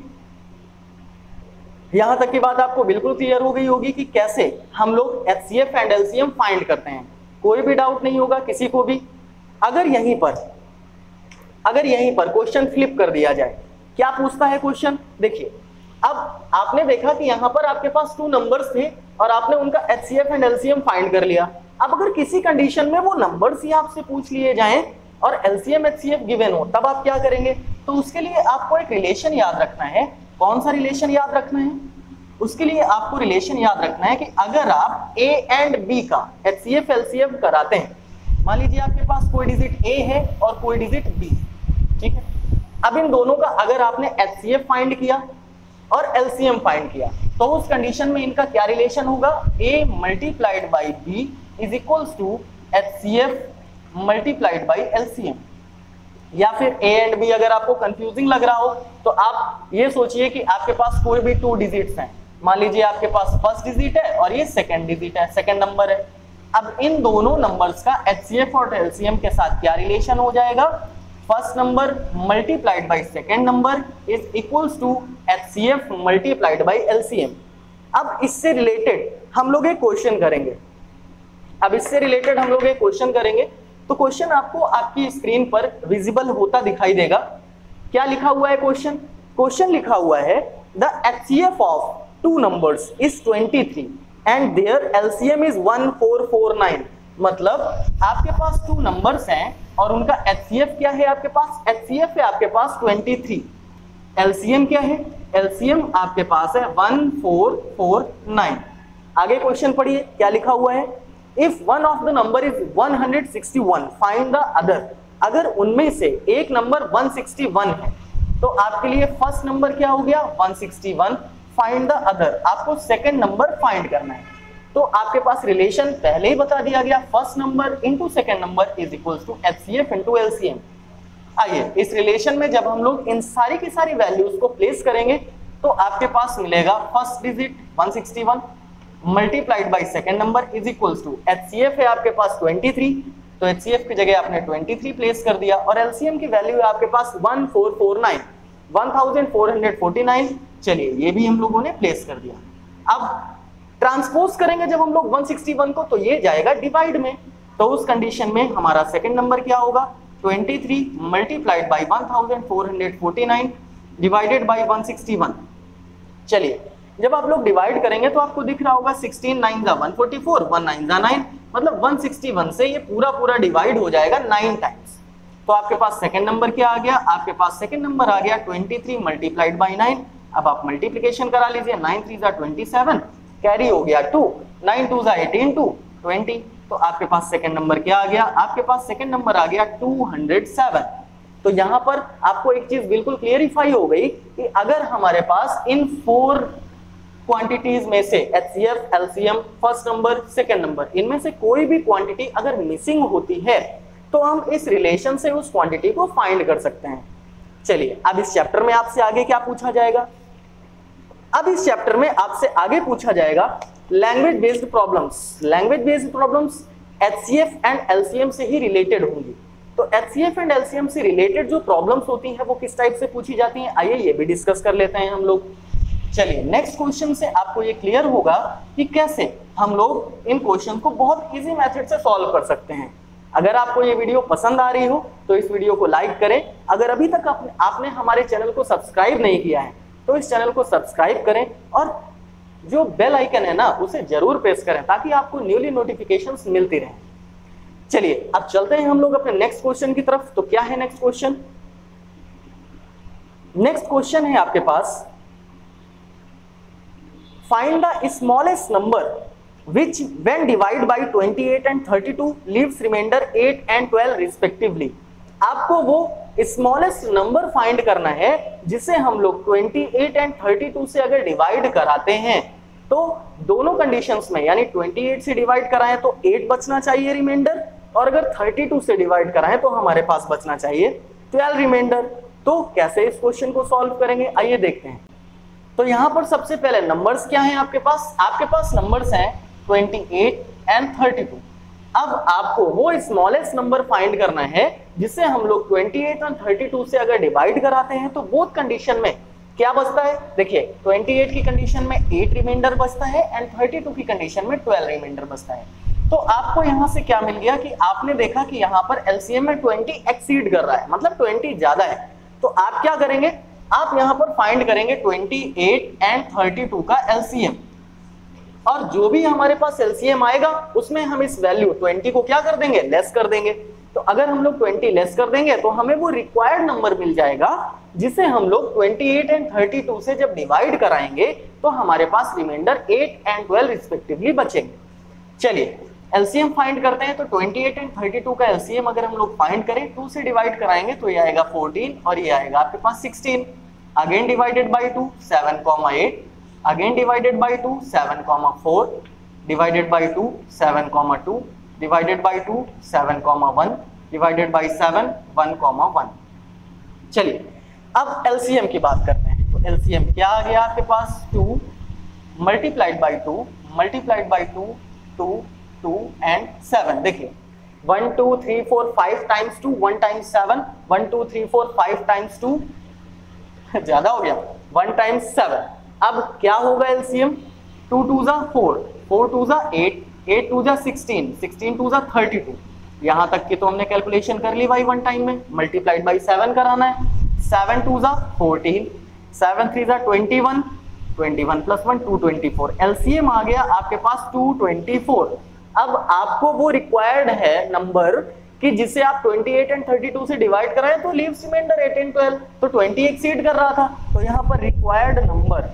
यहां तक की बात आपको बिल्कुल क्लियर हो गई होगी कि कैसे हम लोग HCF एंड LCM फाइंड करते हैं। कोई भी डाउट नहीं होगा किसी को भी। अगर यहीं पर क्वेश्चन फ्लिप कर दिया जाए, क्या पूछता है क्वेश्चन? देखिए, अब आपने देखा कि यहाँ पर आपके पास 2 नंबर्स थे और आपने उनका HCF एंड LCM फाइंड कर लिया। अब अगर किसी कंडीशन में वो नंबर्स ही आपसे पूछ लिए जाएं और LCM HCF गिवन हो, तब आप क्या करेंगे? तो उसके लिए आपको एक रिलेशन याद रखना है। कौन सा रिलेशन याद रखना है? उसके लिए आपको रिलेशन याद रखना है कि अगर आप A एंड B का HCF LCM कराते हैं, मान लीजिए आपके पास कोई डिजिट A है और कोई डिजिट B, ठीक है। अब इन दोनों का अगर आपने HCF फाइंड किया और LCM फाइंड किया, तो उस कंडीशन में इनका क्या रिलेशन होगा? A multiplied by B is equals to HCF multiplied by LCM। या फिर A एंड B अगर आपको कंफ्यूजिंग लग रहा हो तो आप ये सोचिए कि आपके पास कोई भी 2 डिजिट्स हैं, मान लीजिए आपके पास फर्स्ट डिजिट है और ये सेकंड डिजिट है, सेकंड नंबर है। अब इन दोनों नंबर्स का HCF और LCM के साथ क्या रिलेशन हो जाएगा? First number multiplied by second number is equals to HCF multiplied by LCM। अब इससे रिलेटेड हम लोग एक क्वेश्चन करेंगे, तो क्वेश्चन आपको आपकी स्क्रीन पर विजिबल होता दिखाई देगा। क्या लिखा हुआ है क्वेश्चन लिखा हुआ है the HCF of 2 numbers is 23 and their LCM is 1449। मतलब आपके पास 2 नंबर्स हैं और उनका HCF क्या है? आपके पास HCF है आपके पास 23, LCM क्या है? LCM आपके पास है 1449। आगे क्वेश्चन पढ़िए, क्या लिखा हुआ है? If one of the number is 161 find the other. अगर उनमें से एक नंबर 161 है तो आपके लिए फर्स्ट नंबर क्या हो गया? 161, फाइंड द अदर, आपको सेकंड नंबर फाइंड करना है। तो आपके पास रिलेशन पहले ही बता दिया गया, first number into second number is equals to HCF into LCM। आइए इस रिलेशन में जब हम लोग इन सारी की सारी वैल्यूज को प्लेस करेंगे तो आपके पास मिलेगा first digit 161 multiplied by second number is equals to HCF है आपके पास 23, तो HCF की जगह आपने 23 प्लेस कर दिया और LCM की वैल्यू है आपके पास 1449। 1449। चलिए ये भी हम लोगों ने प्लेस कर दिया। अब ट्रांसपोज करेंगे जब हम लोग 161 को, तो ये जाएगा डिवाइड में, तो उस कंडीशन में हमारा सेकंड नंबर क्या होगा, 23 मल्टीप्लाइड बाई 1449 डिवाइडेड बाई 161। चलिए जब आप लोग डिवाइड करेंगे तो आपको दिख रहा होगा 16 9 जा 144, 1 9 जा 9, मतलब 161 से ये पूरा डिवाइड हो जाएगा 9 टाइम्स। तो आपके पास सेकंड नंबर क्या आ गया, आपके पास सेकंड नंबर आ गया 23 मल्टीप्लाइड बाई 9। अब आप मल्टीप्लिकेशन करा लीजिए, 9 3 जा 27, कैरी हो गया 2, 9 2 जा 18, 2 20। तो आपके पास सेकंड नंबर क्या आ गया, आपके पास सेकंड नंबर आ गया 207। तो यहां पर आपको एक चीज बिल्कुल क्लियरिफाई हो गई कि अगर हमारे पास इन 4 क्वांटिटीज में से HCF, LCM, first number, second number, इनमें से कोई भी क्वांटिटी अगर मिसिंग होती है तो हम इस रिलेशन से उस क्वांटिटी को फाइंड कर सकते हैं। चलिए अब इस चैप्टर में आपसे आगे क्या पूछा जाएगा, अब इस चैप्टर में आपसे आगे पूछा जाएगा language based problems. Language based problems HCF and LCM से ही रिलेटेड होंगी। तो एचसीएफ एंड एलसीएम से रिलेटेड जो प्रॉब्लम्स होती हैं वो किस टाइप से पूछी जाती हैं, आइए ये भी डिस्कस कर लेते हैं हम लोग। चलिए नेक्स्ट क्वेश्चन से आपको ये क्लियर होगा कि कैसे हम लोग इन क्वेश्चन को बहुत इजी मेथड से सॉल्व कर सकते हैं। अगर आपको ये वीडियो पसंद आ रही हो तो इस वीडियो को लाइक करें। अगर अभी तक आपने हमारे चैनल को सब्सक्राइब नहीं किया है तो इस चैनल को सब्सक्राइब करें और जो बेल आइकन है ना उसे जरूर प्रेस करें ताकि आपको न्यूली नोटिफिकेशंस मिलती रहें। चलिए अब चलते हैं हम लोग अपने नेक्स्ट क्वेश्चन की तरफ। तो क्या है नेक्स्ट क्वेश्चन, नेक्स्ट क्वेश्चन है आपके पास find the smallest number which when divided by 28 and 32 leaves remainder 8 and 12 respectively। आपको वो स्मॉलेस्ट नंबर फाइंड करना है जिसे हम लोग 28 एंड 32 से अगर डिवाइड कराते हैं तो दोनों कंडीशंस में, यानी 28 से डिवाइड कराएं तो 8 बचना चाहिए रिमाइंडर, और अगर 32 से डिवाइड कराएं तो हमारे पास बचना चाहिए 12 रिमाइंडर। तो कैसे इस क्वेश्चन को सॉल्व करेंगे, आइए देखते हैं। तो यहां पर सबसे पहले नंबर्स क्या हैं आपके पास नंबर्स हैं 28 एंड 32। अब आपको वो स्मॉलेस्ट नंबर फाइंड करना है जिसे हम लोग 28 और 32 से अगर डिवाइड कराते हैं तो बोथ कंडीशन में क्या बचता है। देखिए 28 की कंडीशन में 8 रिमाइंडर बचता है एंड 32 की कंडीशन में 12 रिमाइंडर बचता है। तो आपको यहां से क्या मिल गया कि आपने देखा कि यहां पर एलसीएम में 20 एक्सीड कर रहा है, मतलब 20 ज्यादा है। तो आप क्या करेंगे, आप यहां पर फाइंड करेंगे 28 एंड 32 का एलसीएम, और जो भी हमारे पास एलसीएम आएगा उसमें हम इस वैल्यू 20 को क्या कर देंगे, लेस कर देंगे। तो अगर हम लोग 20 लेस कर देंगे तो हमें वो रिक्वायर्ड नंबर मिल जाएगा जिसे हम लोग 28 एंड 32 से जब डिवाइड कराएंगे तो हमारे पास रिमाइंडर 8 एंड 12 रिस्पेक्टिवली बचेंगे। चलिए एलसीएम फाइंड करते हैं। तो 28 एंड 32 का एलसीएम अगर हम लोग फाइंड करें 2 से डिवाइड कराएंगे तो ये आएगा 14 और ये आएगा आपके पास 16। Again divided by 2 7, 8, again divided by 2 7, 4, divided by 2 7, 2, divided by 2 7, 1, divided by 7 1, 1। चलिए अब एलसीएम की बात करते हैं। तो एलसीएम क्या आ गया आपके पास, 2 multiplied by 2 multiplied by 2 2 2 and 7। देखिए 1 2 3 4 5 टाइम्स 2 1 टाइम्स 7, 1 2 3 4 5 टाइम्स 2 ज्यादा हो गया, 1 टाइम्स 7। अब क्या होगा एलसीएम, 2 2 जा 4, 4 2 जा 8, 8 2 जा 16, 16 2 जा 32। यहां तक की तो हमने कैलकुलेशन कर ली भाई 1 टाइम में। मल्टीप्लाइड बाई 7 कराना है, 7 2 जा 14, 7 3 जा 21, 21 प्लस 1 224। एलसीएम आ गया आपके पास 224। अब आपको वो रिक्वायर्ड है नंबर कि जिसे आप 28 एंड 32 से डिवाइड कराएं तो लीव्स रिमाइंडर 8 एंड 12। तो 20 एक्सीड कर रहा था, तो यहां पर रिक्वायर्ड नंबर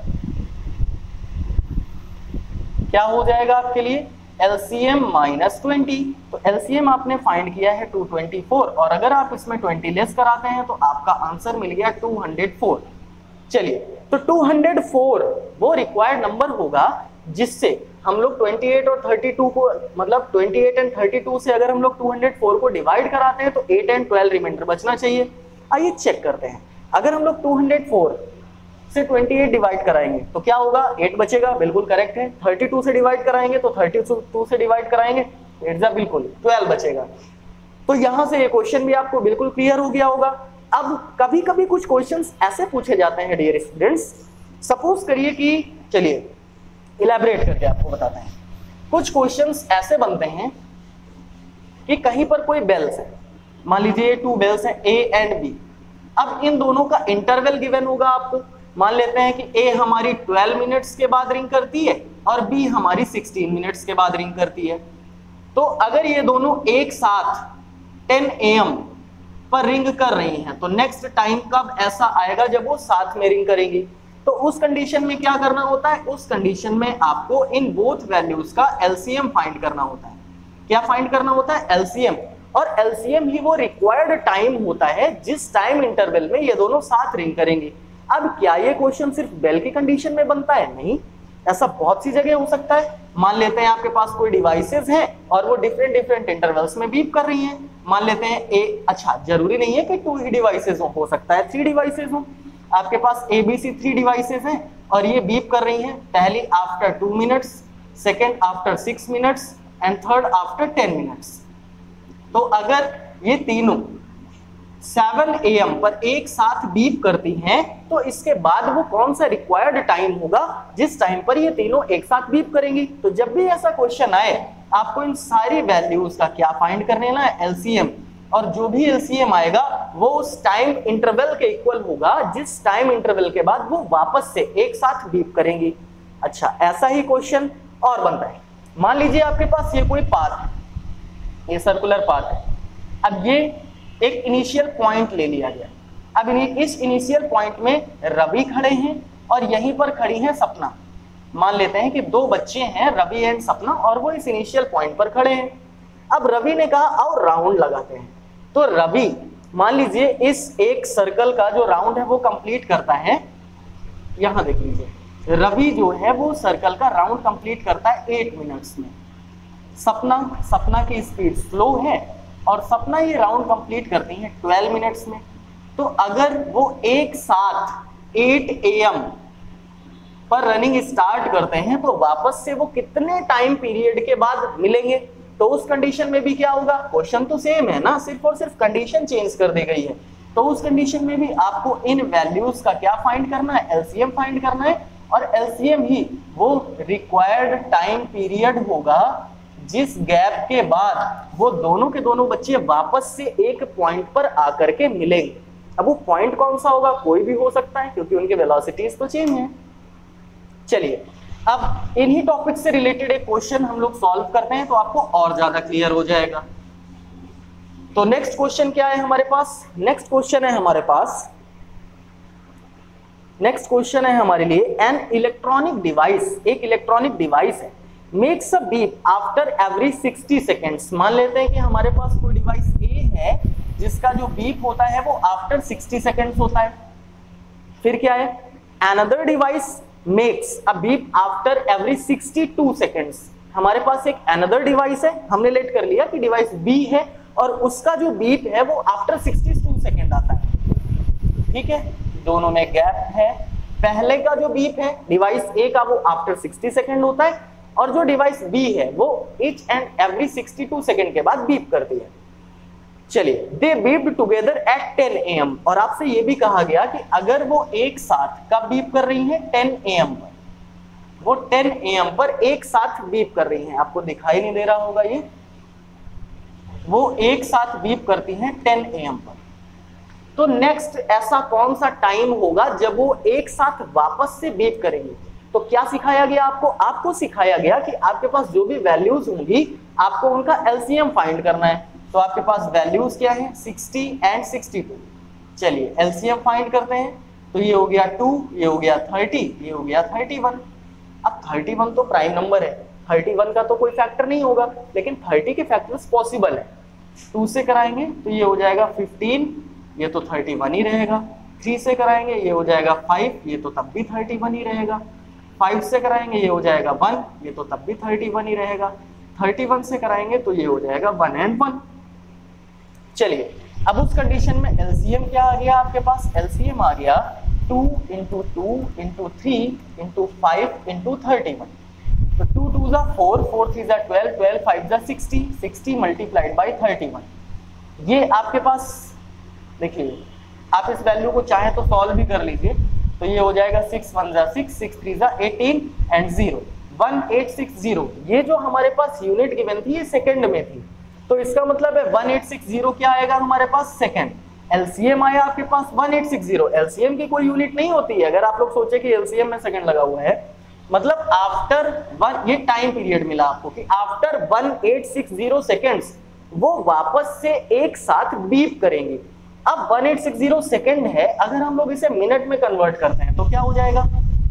क्या हो जाएगा आपके लिए, एलसीएम माइनस 20। तो एलसीएम आपने फाइंड किया है 224, और अगर आप इसमें 20 लेस कराते हैं तो आपका आंसर मिल गया 204। चलिए तो 204 वो रिक्वायर्ड नंबर होगा जिससे हम लोग 28 और 32 को, मतलब 28 एंड 32 से अगर हम लोग 204 को डिवाइड कराते हैं तो 8 एंड 12 रिमाइंडर बचना चाहिए। आइए चेक करते हैं। अगर हम लोग 204 से 28 डिवाइड कराएंगे तो क्या होगा, 8 बचेगा, बिल्कुल करेक्ट है। 32 से डिवाइड कराएंगे तो 32 से डिवाइड कराएंगे 8 जा बिल्कुल 12 बचेगा। तो यहां से ये क्वेश्चन भी आपको बिल्कुल क्लियर हो गया होगा अब कभी कभी कुछ क्वेश्चंस ऐसे पूछे जाते हैं डियर स्टूडेंट्स, सपोज करिए कि, चलिए इलैबोरेट करके आपको बताते हैं, कुछ क्वेश्चंस ऐसे बनते हैं कि कहीं पर कोई बेल्स है, मान लीजिए 2 बेल्स हैं ए एंड बी। अब इन दोनों का इंटरवल गिवन होगा आपको, मान लेते हैं कि ए हमारी 12 मिनट्स के बाद रिंग करती है और बी हमारी 16 मिनट्स के बाद रिंग करती है। तो अगर ये दोनों एक साथ 10 AM पर रिंग कर रही हैं तो नेक्स्ट टाइम कब ऐसा आएगा जब वो साथ में रिंग करेंगी। तो उस कंडीशन में क्या करना होता है, उस कंडीशन में आपको इन बोथ वैल्यूज का एलसीएम फाइंड करना होता है। क्या फाइंड करना होता है, एलसीएम। और एलसीएम ही वो रिक्वायर्ड टाइम होता है जिस टाइम इंटरवल में ये दोनों साथ रिंग करेंगे। अब क्या ये क्वेश्चन सिर्फ बेल की कंडीशन में बनता है, नहीं, ऐसा बहुत सी जगह हो सकता है। मान लेते हैं आपके पास कोई डिवाइसेस हैं और वो डिफरेंट डिफरेंट इंटरवल्स में बीप कर रही हैं। मान लेते हैं ए, अच्छा जरूरी नहीं है कि 2 ही डिवाइसेस हो सकता है 3 डिवाइसेस हो। आपके पास ABC 3 डिवाइसेस हैं और ये बीप कर रही हैं, पहली after 2 minutes, second after 6 minutes and third after 10 minutes. तो अगर ये तीनों 7 AM पर एक साथ बीप करती हैं तो इसके बाद वो कौन सा रिक्वायर्ड टाइम होगा जिस टाइम पर ये तीनों एक साथ बीप करेंगी। तो जब भी ऐसा क्वेश्चन आए आपको इन सारी वैल्यूज का क्या फाइंड करने ना, एलसीएम। और जो भी एलसीएम आएगा वो उस टाइम इंटरवल के इक्वल होगा जिस टाइम इंटरवल के बाद वो वापस से एक साथ बीप करेंगी। अच्छा, ऐसा ही क्वेश्चन और बनता है। मान लीजिए आपके पास ये कोई पाथ है, ये सर्कुलर पाथ है। अब ये एक इनिशियल पॉइंट ले लिया गया। अब इस इनिशियल पॉइंट में रवि खड़े हैं और यहीं पर खड़ी है सपना। मान लेते हैं कि 2 बच्चे हैं, रवि एंड सपना, और वो इस इनिशियल पॉइंट पर खड़े हैं। अब रवि ने कहा आओ राउंड लगाते हैं। तो रवि मान लीजिए इस एक सर्कल का जो राउंड है वो कंप्लीट करता है। यहां देख लीजिए रवि जो है वो सर्कल का राउंड कंप्लीट करता है 8 मिनट्स में। सपना की स्पीड स्लो है और सपना ये राउंड कंप्लीट करती है 12 मिनट्स में। तो अगर वो एक साथ 8 AM पर रनिंग स्टार्ट करते हैं तो वापस से वो कितने टाइम पीरियड के बाद मिलेंगे। तो उस कंडीशन में भी क्या होगा, क्वेश्चन तो सेम है ना, सिर्फ और सिर्फ कंडीशन चेंज कर दी गई है। तो उस कंडीशन में भी आपको इन वैल्यूज का क्या फाइंड करना है, एलसीएम फाइंड करना है। और एलसीएम ही वो रिक्वायर्ड टाइम पीरियड होगा जिस गैप के बाद वो दोनों के दोनों बच्चे वापस से एक पॉइंट पर आकर के मिलेंगे। अब वो पॉइंट कौन सा होगा, कोई भी हो सकता है क्योंकि उनके वेलोसिटीज तो सेम है। चलिए अब इन्हीं टॉपिक से रिलेटेड एक क्वेश्चन हम लोग सॉल्व करते हैं तो आपको और ज्यादा क्लियर हो जाएगा। तो नेक्स्ट क्वेश्चन क्या है हमारे पास, नेक्स्ट क्वेश्चन है हमारे लिए एन इलेक्ट्रॉनिक डिवाइस, एक इलेक्ट्रॉनिक डिवाइस है, makes a beep after every 60 seconds. मान लेते हैं कि हमारे पास कोई डिवाइस ए है जिसका जो बीप होता है वो आफ्टर 60 सेकेंड्स होता है। फिर क्या है, another device makes a beep after every 62 seconds. हमारे पास एक अनदर डिवाइस है, हमने लेट कर लिया कि डिवाइस बी है और उसका जो बीप है वो आफ्टर 62 सेकेंड आता है। ठीक है, दोनों में गैप है। पहले का जो बीप है डिवाइस ए का वो आफ्टर 60 सेकेंड होता है और जो डिवाइस बी है वो ईच एंड एवरी 62 सेकेंड के बाद बीप करती है। चलिए, they beeped together at 10 AM। और आपसे ये भी कहा गया कि अगर वो एक साथ कब बीप कर रही हैं, 10 AM पर, वो 10 AM पर एक साथ बीप कर रही हैं। आपको दिखाई नहीं दे रहा होगा, ये वो एक साथ बीप करती हैं 10 AM पर। तो नेक्स्ट ऐसा कौन सा टाइम होगा जब वो एक साथ वापस से बीप करेंगे। तो क्या सिखाया गया आपको सिखाया गया कि आपके पास जो भी वैल्यूज होंगी आपको उनका एलसीएम फाइंड करना है। तो आपके पास वैल्यूज क्या है, 60 एंड 62। चलिए एलसीएम फाइंड करते हैं। तो ये हो गया 2, ये हो गया 30, ये हो गया 31। अब 31 तो प्राइम नंबर है, 31 का तो कोई फैक्टर नहीं होगा, लेकिन 30 के फैक्टर्स पॉसिबल है। 2 से कराएंगे तो ये हो जाएगा 15, ये तो 31 ही रहेगा। 3 से कराएंगे ये हो जाएगा 5, ये तो तब भी 31 ही रहेगा। 5 से कराएंगे ये हो जाएगा 1, ये तो तब भी 31 ही रहेगा। 31 से कराएंगे तो ये हो जाएगा 1 and 1। चलिए अब उस कंडीशन में एलसीएम क्या आ गया आपके पास, एलसीएम आ गया 2 × 2 × 3 × 5 × 31। तो 2 2 = 4, 4 3 = 12, 12 5 = 60, 60 × 31। ये आपके पास देखिए आप इस वैल्यू को चाहे तो सॉल्व भी कर लीजिए, तो ये हो जाएगा 6 1 जा 6, 6 3 जा 18 एंड 0 1860। ये जो हमारे पास यूनिट गिवन थी ये सेकंड में थी, तो इसका मतलब है 1860 क्या आएगा हमारे पास सेकंड। एलसीएम आया आपके पास 1860, एलसीएम की कोई यूनिट नहीं होती है। अगर आप लोग सोचे कि एलसीएम में सेकंड लगा हुआ है, मतलब आफ्टर वन, ये टाइम पीरियड मिला आपको कि आफ्टर 1860 सेकेंड्स वो वापस से एक साथ बीप करेंगे। अब 1860 सेकंड है, अगर हम लोग इसे मिनट में कन्वर्ट करते हैं तो क्या हो जाएगा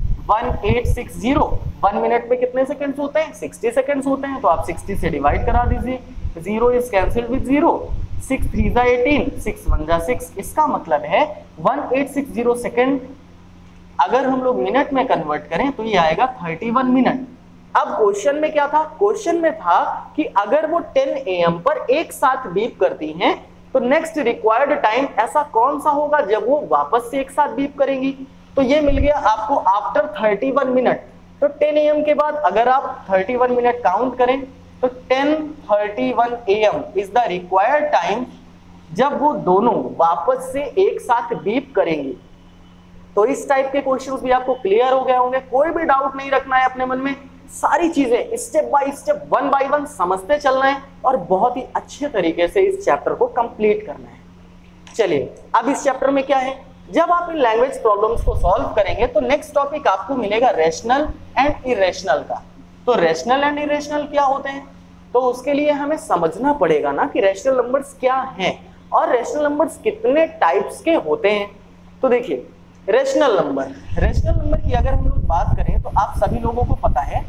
1860। 1 मिनट में कितने सेकंड्स होते हैं 60 सेकंड्स होते हैं, तो आप 60 से डिवाइड करा दीजिए, 0 इज कैंसिल्ड विद 0, 6 3 जा 18, 6 1 जा 6। इसका मतलब है 1860 सेकंड अगर हम लोग मिनट में कन्वर्ट करें तो ये आएगा 31 मिनट। अब क्वेश्चन में क्या था, क्वेश्चन में था कि अगर वो 10 AM पर एक साथ बीप करती हैं तो नेक्स्ट रिक्वायर्ड टाइम ऐसा कौन सा होगा जब वो वापस से एक साथ बीप करेंगी। तो ये मिल गया आपको आफ्टर 31 मिनट। तो 10 AM के बाद अगर आप 31 मिनट काउंट करें तो 10:31 AM is the required time जब वो दोनों वापस से एक साथ बीप करेंगी। तो इस टाइप के क्वेश्चंस भी आपको क्लियर हो गए होंगे, कोई भी डाउट नहीं रखना है अपने मन में, सारी चीजें स्टेप बाय स्टेप 1 बाय 1 समझते चलना है और बहुत ही अच्छे तरीके से इस चैप्टर को कंप्लीट करना है। चलिए अब इस चैप्टर में क्या है, जब आप इन लैंग्वेज प्रॉब्लम्स को सॉल्व करेंगे तो नेक्स्ट टॉपिक आपको मिलेगा रैशनल एंड इरेशनल का। तो रैशनल एंड इरेशनल क्या होते हैं, तो उसके लिए हमें समझना पड़ेगा ना कि रैशनल नंबर्स क्या हैं और रैशनल नंबर्स कितने टाइप्स के होते हैं। तो देखिए रैशनल नंबर की अगर हम लोग बात करें तो आप सभी लोगों को पता है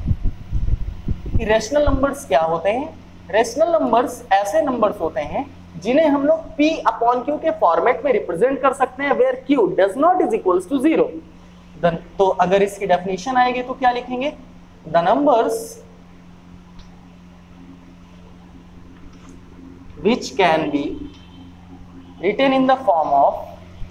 कि रैशनल नंबर्स क्या होते हैं। रैशनल नंबर्स ऐसे नंबर्स होते हैं जिन्हें हम लोग P/Q के फॉर्मेट में रिप्रेजेंट कर सकते हैं where Q does not is equals to 0। तो अगर इसकी डेफिनेशन आएगी तो क्या लिखेंगे, the numbers which can be written in the form of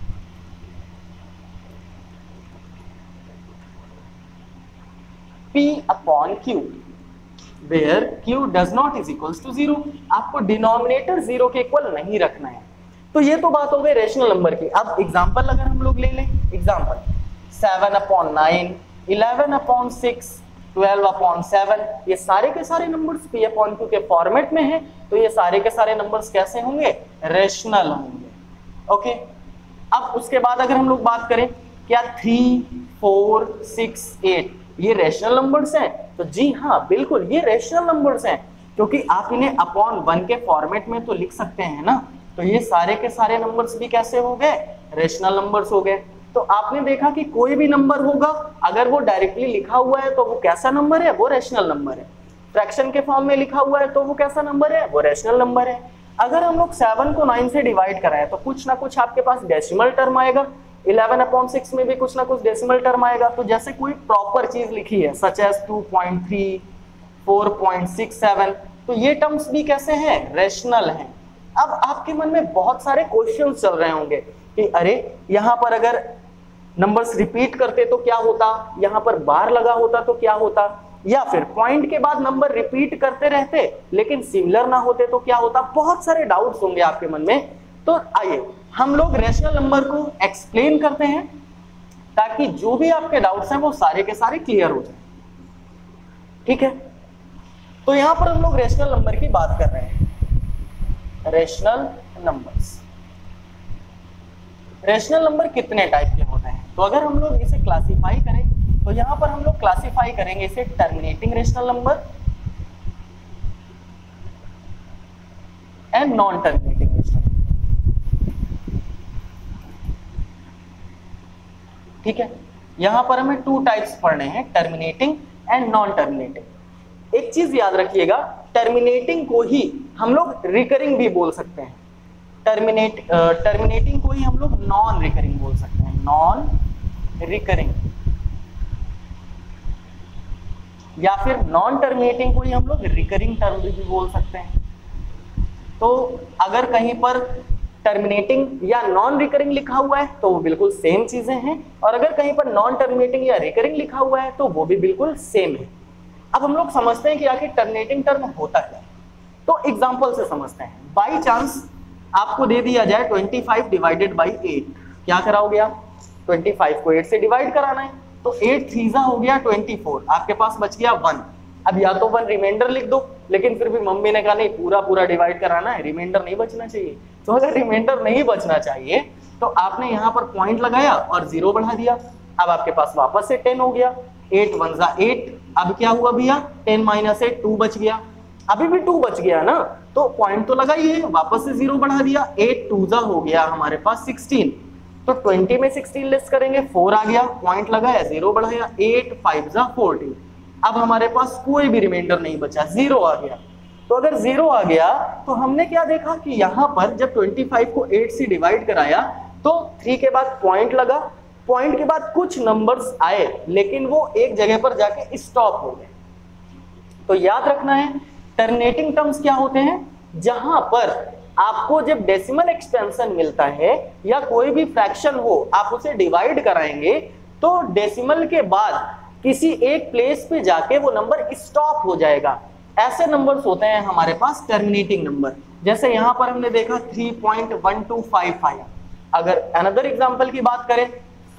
P/Q where Q does not is equals to 0। आपको डिनोमिनेटर 0 के इक्वल नहीं रखना है। तो ये तो बात हो गई रैशनल नंबर की। अब एग्जांपल अगर हम लोग ले लें, एग्जांपल 7/9, 11/6, 12/7, ये सारे के सारे नंबर्स P/Q के फॉर्मेट में हैं, तो ये सारे के सारे नंबर्स कैसे होंगे, रैशनल होंगे। ओके, अब उसके बाद अगर हम लोग बात करें क्या 3, 4, 6, 8 ये रैशनल नंबर्स हैं, तो जी हाँ बिल्कुल ये रैशनल नंबर्स हैं, क्योंकि आप इन्हें अपॉन 1 के फॉर्मेट में तो लिख सकते हैं ना। तो ये सारे के सारे नंबर्स भी कैसे हो गए, रैशनल नंबर्स हो गए। तो आपने देखा कि कोई भी नंबर होगा अगर वो डायरेक्टली लिखा हुआ है तो वो कैसा नंबर है, वो रैशनल नंबर है। फ्रैक्शन के फॉर्म में लिखा हुआ है तो वो कैसा नंबर है, वो रैशनल नंबर है। अगर हम लोग 7 को 9 से डिवाइड कराएं तो कुछ ना कुछ आपके पास डेसिमल टर्म आएगा, 11/6 में भी कुछ ना कुछ डेसिमल टर्म आएगा। तो जैसे कोई प्रॉपर चीज लिखी है सच एज 2.3, 4.67, तो ये टर्म्स भी कैसे हैं, रैशनल हैं। अब आपके मन में बहुत सारे क्वेश्चंस चल रहे होंगे कि अरे यहाँ पर अगर नंबर्स रिपीट करते तो क्या होता, यहाँ पर बार लगा होता तो क्या होता, या फिर पॉइंट के बाद नंबर रिपीट करते रहते लेकिन सिमिलर ना होते तो क्या होता। बहुत सारे डाउट्स होंगे आपके मन में। तो आइए हम लोग रैशनल नंबर को एक्सप्लेन करते हैं ताकि जो भी आपके डाउट्स हैं वो सारे के सारे क्लियर हो जाए। ठीक है, तो यहां पर हम लोग रैशनल नंबर की बात कर रहे हैं। रैशनल नंबर्स, रैशनल नंबर कितने टाइप के होते हैं, तो अगर हम लोग इसे क्लासिफाई करें तो यहां पर हम लोग क्लासिफाई करेंगे इसे terminating rational number and non terminating rational number. ठीक है, यहां पर हमें 2 टाइप्स पढ़ने हैं, टर्मिनेटिंग एंड नॉन टर्मिनेटिंग। एक चीज याद रखिएगा, टर्मिनेटिंग को ही हम लोग रिकरिंग भी बोल सकते हैं, टर्मिनेटिंग को ही हम लोग नॉन रिकरिंग बोल सकते हैं, नॉन रिकरिंग, या फिर नॉन टर्मिनेटिंग को ही हम लोग रिकरिंग टर्म भी बोल सकते हैं। तो अगर कहीं पर टर्मिनेटिंग या नॉन रिकरिंग लिखा हुआ है तो वो बिल्कुल सेम चीजें हैं, और अगर कहीं पर नॉन टर्मिनेटिंग या रिकरिंग लिखा हुआ है तो वो भी बिल्कुल सेम है। अब हम लोग समझते हैं कि आखिर टर्मिनेटिंग टर्म होता क्या है, तो एग्जांपल से समझते हैं। बाई चांस आपको दे दिया जाए 25 डिवाइडेड बाई 8, क्या कराओगे आप, 25 को 8 से डिवाइड कराना है, तो 8 3 हो गया 24, आपके पास बच गया 1। अब या तो 1 रिमाइंडर लिख दो, लेकिन फिर भी मम्मी ने कहा नहीं पूरा पूरा डिवाइड कराना है, रिमाइंडर नहीं बचना चाहिए। तो अगर रिमाइंडर नहीं बचना चाहिए तो आपने यहाँ पर पॉइंट लगाया और 0 बढ़ा दिया। अब आपके पास वापस से 10 हो गया, 8 1 जा 8। अब क्या हुआ भैया, 10 माइनस 8 2 बच गया, अभी भी 2 बच गया ना, तो पॉइंट तो लगाइए, वापस से 0 बढ़ा दिया, 8 2 जा हो गया हमारे पास 16। तो 20 में 16 लेस करेंगे, 4 आ गया, पॉइंट लगाया, 0 बढ़ाया, 8 5 जा 14। अब हमारे पास कोई भी रिमाइंडर नहीं बचा, 0 आ गया। तो अगर 0 आ गया तो हमने क्या देखा कि यहाँ पर जब 25 को 8 से डिवाइड कराया तो 3 के बाद पॉइंट लगा, पॉइंट के बाद कुछ नंबर्स आए लेकिन वो एक जगह पर जाके स्टॉप हो गए। तो याद रखना है टर्मिनेटिंग टर्म्स क्या होते हैं, जहां पर आपको जब डेसिमल एक्सपेंशन मिलता है या कोई भी फ्रैक्शन हो आप उसे डिवाइड कराएंगे तो डेसिमल के बाद किसी एक प्लेस पे जाके वो नंबर स्टॉप हो जाएगा। ऐसे नंबर्स होते हैं हमारे पास टर्मिनेटिंग नंबर। जैसे यहां पर हमने देखा 3.1255। अगर अनदर एग्जांपल की बात करें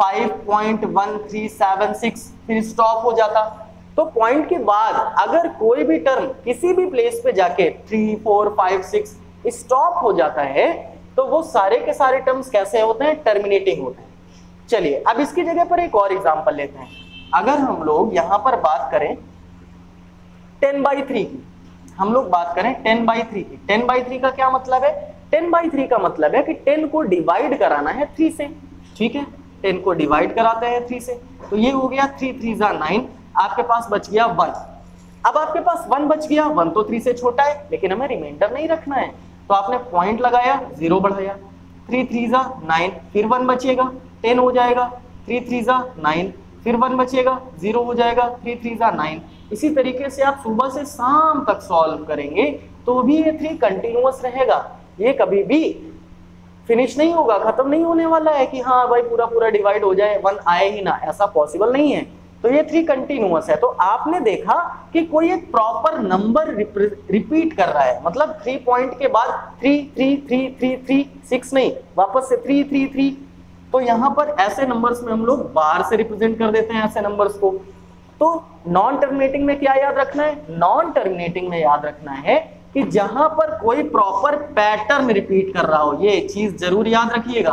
5.1376 फिर स्टॉप हो जाता। तो पॉइंट के बाद अगर कोई भी टर्म किसी भी प्लेस पे जाके 3 4 5 6 स्टॉप हो जाता है तो वो सारे के सारे टर्म्स कैसे होते हैं, टर्मिनेटिंग होते हैं। चलिए अब इसकी जगह पर एक और एग्जांपल लेते हैं। अगर हम लोग यहां पर बात करें 10/3 की, हम लोग बात करें 10/3 की। 10/3 का क्या मतलब है, 10/3 का मतलब है कि 10 को डिवाइड कराना है 3 से, ठीक है, 10 को डिवाइड कराते हैं 3 से, तो ये हो गया 3 3 जा 9, आपके पास बच गया 1। अब आपके पास 1 बच गया, 1 तो 3 से छोटा है लेकिन हमें रिमाइंडर नहीं रखना है, तो आपने पॉइंट लगाया, 0 बढ़ाया, 3 3 जा 9, फिर 1 बचेगा, 10 हो जाएगा, 3 3 जा 9, फिर 1 बचेगा, 0 हो जाएगा, 3 3 जा 9। इसी तरीके से आप सुबह से शाम तक सॉल्व करेंगे तो भी ये 3 कंटिन्यूअस रहेगा, ये कभी भी फिनिश नहीं होगा, खत्म नहीं होने वाला है कि हाँ भाई पूरा पूरा डिवाइड हो जाए 1 आए ही ना, ऐसा पॉसिबल नहीं है। तो ये 3 कंटिन्यूअस है। तो आपने देखा कि कोई एक प्रॉपर नंबर रिपीट कर रहा है, मतलब 3 पॉइंट के बाद 3 3 3 3 3 6 नहीं, वापस से 3 3 3। तो यहाँ पर ऐसे नंबर्स में हम लोग बार से रिप्रेजेंट कर देते हैं ऐसे नंबर्स को। तो नॉन टर्मिनेटिंग में क्या याद रखना है, नॉन टर्मिनेटिंग में याद रखना है कि जहां पर कोई प्रॉपर पैटर्न रिपीट कर रहा हो, ये चीज जरूर याद रखिएगा,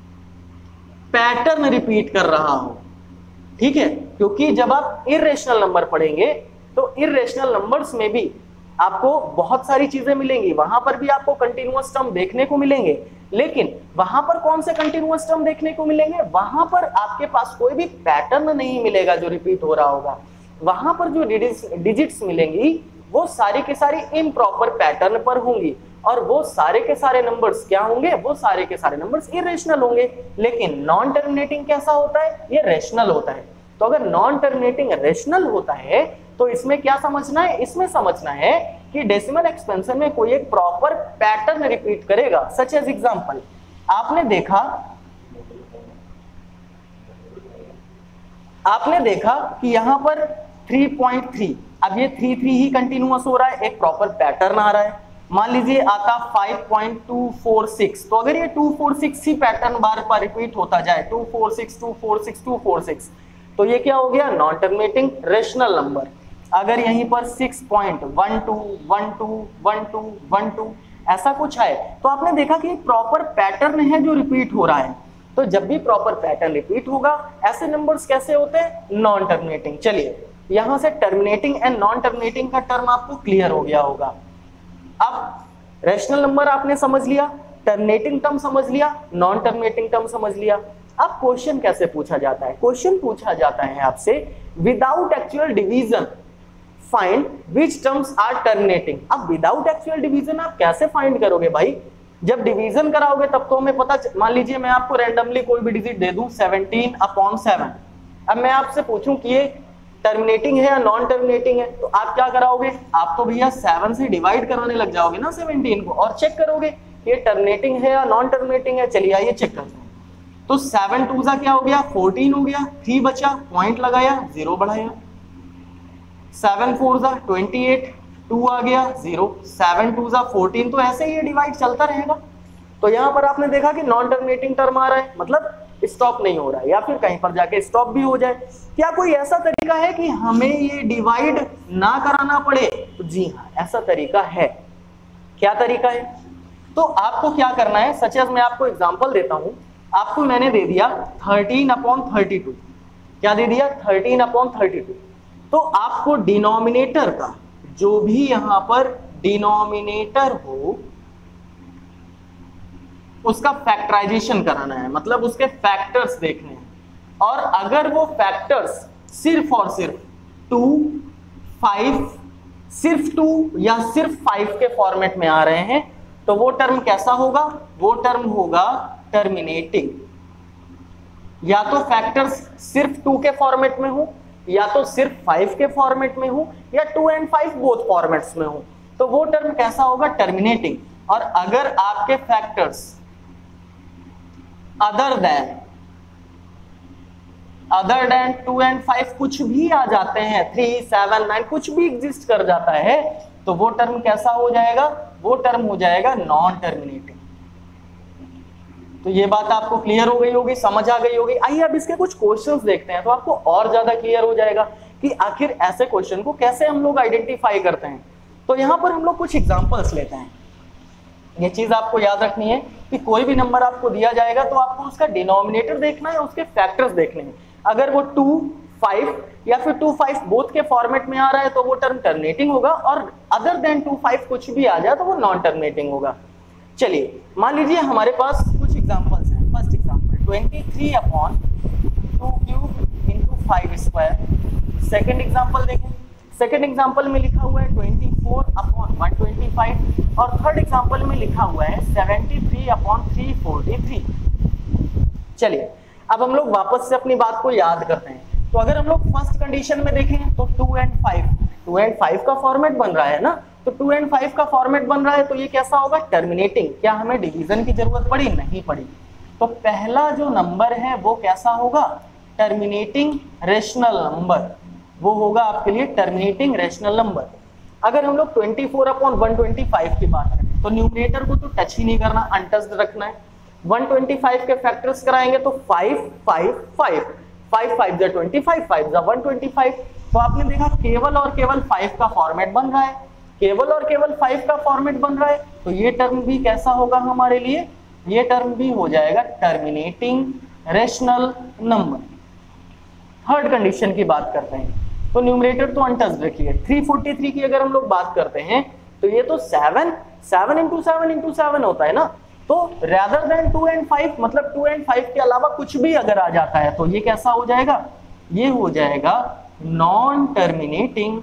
पैटर्न रिपीट कर रहा हो, ठीक है। क्योंकि जब आप इर्रेशनल नंबर पढ़ेंगे तो इर्रेशनल नंबर्स में भी आपको बहुत सारी चीजें मिलेंगी, वहां पर भी आपको कंटिन्यूअस टर्म देखने को मिलेंगे, लेकिन वहां पर कौन से कंटिन्यूअस टर्म देखने को मिलेंगे, वहां पर आपके पास कोई भी पैटर्न नहीं मिलेगा जो रिपीट हो रहा होगा। वहां पर जो डिजिट्स मिलेंगी वो सारी के सारी इम्प्रॉपर पैटर्न पर होंगी और वो सारे के सारे नंबर्स क्या होंगे, वो सारे के सारे नंबर्स इरेशनल होंगे। लेकिन नॉन टर्मिनेटिंग कैसा होता है, ये रेशनल होता है। तो अगर नॉन टर्मिनेटिंग रेशनल होता है तो इसमें क्या समझना है, इसमें समझना है कि डेसिमल एक्सपेंशन में कोई एक प्रॉपर पैटर्न रिपीट करेगा। सच एज एग्जांपल आपने देखा कि यहां पर 3.3, अब ये 3 3 ही कंटिन्यूअस हो रहा है, एक प्रॉपर पैटर्न आ रहा है। मान लीजिए आता 5.246, तो अगर ये 246 ही पैटर्न बार बार रिपीट होता जाए 246 246 246, तो ये क्या हो गया, नॉन टर्मिनेटिंग रेशनल नंबर। अगर यहीं पर 6.12121212 ऐसा कुछ है तो आपने देखा कि एक प्रॉपर पैटर्न है जो रिपीट हो रहा है। तो जब भी प्रॉपर पैटर्न रिपीट होगा ऐसे नंबर्स कैसे होते हैं, नॉन टर्मिनेटिंग। चलिए यहां से टर्मिनेटिंग एंड नॉन टर्मिनेटिंग का टर्म आपको क्लियर हो गया होगा। अब रेशनल नंबर आपने समझ लिया, टर्मिनेटिंग टर्म समझ लिया, नॉन टर्मिनेटिंग टर्म समझ लिया। अब क्वेश्चन कैसे पूछा जाता है, क्वेश्चन पूछा जाता है आपसे without actual division find which terms are terminating. अब विदाउट एक्चुअल डिवीजन आप कैसे फाइंड करोगे भाई, जब डिवीजन कराओगे तब तो हमें पता। मान लीजिए मैं आपको रैंडमली कोई भी डिजिट दे दूं 17/7, अब मैं आपसे पूछूं कि ये टर्मिनेटिंग है या नॉन टर्मिनेटिंग है, तो आप क्या कराओगे, आप तो भैया 7 से डिवाइड कराने लग जाओगे ना 17 को और चेक करोगे ये टर्मिनेटिंग है या नॉन टर्मिनेटिंग है। चलिए आइए चेक करते हैं। तो 7 2 क्या हो गया, 14 हो गया, 3 बचा, पॉइंट लगाया, 0 बढ़ाया, 7 4 28, 2 आ गया 0, 7 2 14, तो ऐसे ही ये डिवाइड चलता रहेगा। तो यहां पर आपने देखा कि नॉन टर्मिनेटिंग टर्म आ रहा है, मतलब स्टॉप नहीं हो रहा है, या फिर कहीं पर जाके स्टॉप भी हो जाए। क्या कोई ऐसा तरीका है कि हमें ये डिवाइड ना कराना पड़े? तो जी हाँ, ऐसा तरीका है। क्या तरीका है? तो आपको क्या करना है, सच एज मैं आपको एग्जांपल देता हूं। आपको मैंने दे दिया 13/32। क्या दे दिया? 13/32। तो आपको डिनोमिनेटर का, जो भी यहां पर डिनोमिनेटर हो, उसका फैक्टराइजेशन कराना है, मतलब उसके फैक्टर्स देखने हैं। और अगर वो फैक्टर्स सिर्फ और सिर्फ 2, 5, सिर्फ 2 या सिर्फ 5 के फॉर्मेट में आ रहे हैं, तो वो टर्म कैसा होगा? वो टर्म होगा टर्मिनेटिंग। या तो फैक्टर्स सिर्फ 2 के फॉर्मेट में हो, या तो सिर्फ 5 के फॉर्मेट में हो, या 2 और 5 बोथ फॉर्मेट्स में हो, तो वो टर्म कैसा होगा? टर्मिनेटिंग। और अगर आपके फैक्टर्स अदर देन 2 और 5 कुछ भी आ जाते हैं, 3, 7, 9 कुछ भी एग्जिस्ट कर जाता है, तो वो टर्म कैसा हो जाएगा? वो टर्म हो जाएगा नॉन टर्मिनेटिंग। तो ये बात आपको क्लियर हो गई होगी, समझ आ गई होगी। आइए अब इसके कुछ क्वेश्चंस देखते हैं, तो आपको और ज्यादा क्लियर हो जाएगा कि आखिर ऐसे क्वेश्चन को कैसे हम लोग आइडेंटिफाई करते हैं। तो यहां पर हम लोग कुछ एग्जांपल्स लेते हैं। ये चीज आपको याद रखनी है कि कोई भी नंबर आपको दिया जाएगा तो आपको उसका डिनोमिनेटर देखना है, उसके फैक्टर्स देखने हैं। अगर वो 2, 5 या फिर 2, 5 बोथ के फॉर्मेट में आ रहा है तो वो टर्म टर्मिनेटिंग होगा, और अदर देन 2, 5 कुछ भी आ जाए तो वो नॉन टर्मिनेटिंग होगा। चलिए मान लीजिए हमारे पास कुछ एग्जांपल्स हैं। First example 23/2³ × 5²। सेकंड एग्जांपल देखें। सेकंड एग्जांपल में लिखा हुआ है 24/125, और थर्ड एग्जांपल में लिखा हुआ है 73/343। चलिए अब हम लोग वापस से अपनी बात को याद करते हैं। तो अगर हम लोग फर्स्ट कंडीशन में देखें तो 2 और 5 का फॉर्मेट बन रहा है ना, तो 2 और 5 का फॉर्मेट बन रहा है, तो ये कैसा होगा? टर्मिनेटिंग। क्या हमें डिवीजन की जरूरत पड़ी? नहीं पड़ी। तो पहला जो नंबर है वो कैसा होगा? Terminating rational number. वो होगा आपके लिए टर्मिनेटिंग रेशनल नंबर। अगर हम लोग 24/125 की बात करें तो न्यूमरेटर को तो टच ही नहीं करना, अनटच्ड रखना है। 125 के फैक्टर्स कराएंगे तो 5, 5, 5, 5 5 जा 25, 5 जा 125। तो आपने देखा केवल और केवल 5 का फॉर्मेट बन रहा है, केवल और केवल 5 का फॉर्मेट बन रहा है, तो ये टर्म भी कैसा होगा हमारे लिए? ये टर्म भी हो जाएगा terminating rational number. Third condition की बात करते हैं तो न्यूमरेटर तो अनटच्ड रखिए। 343 की अगर हम लोग बात करते हैं तो ये तो 7 × 7 होता है ना, तो rather than 2 और 5, मतलब 2 और 5 के अलावा कुछ भी अगर आ जाता है तो ये कैसा हो जाएगा? ये हो जाएगा नॉन टर्मिनेटिंग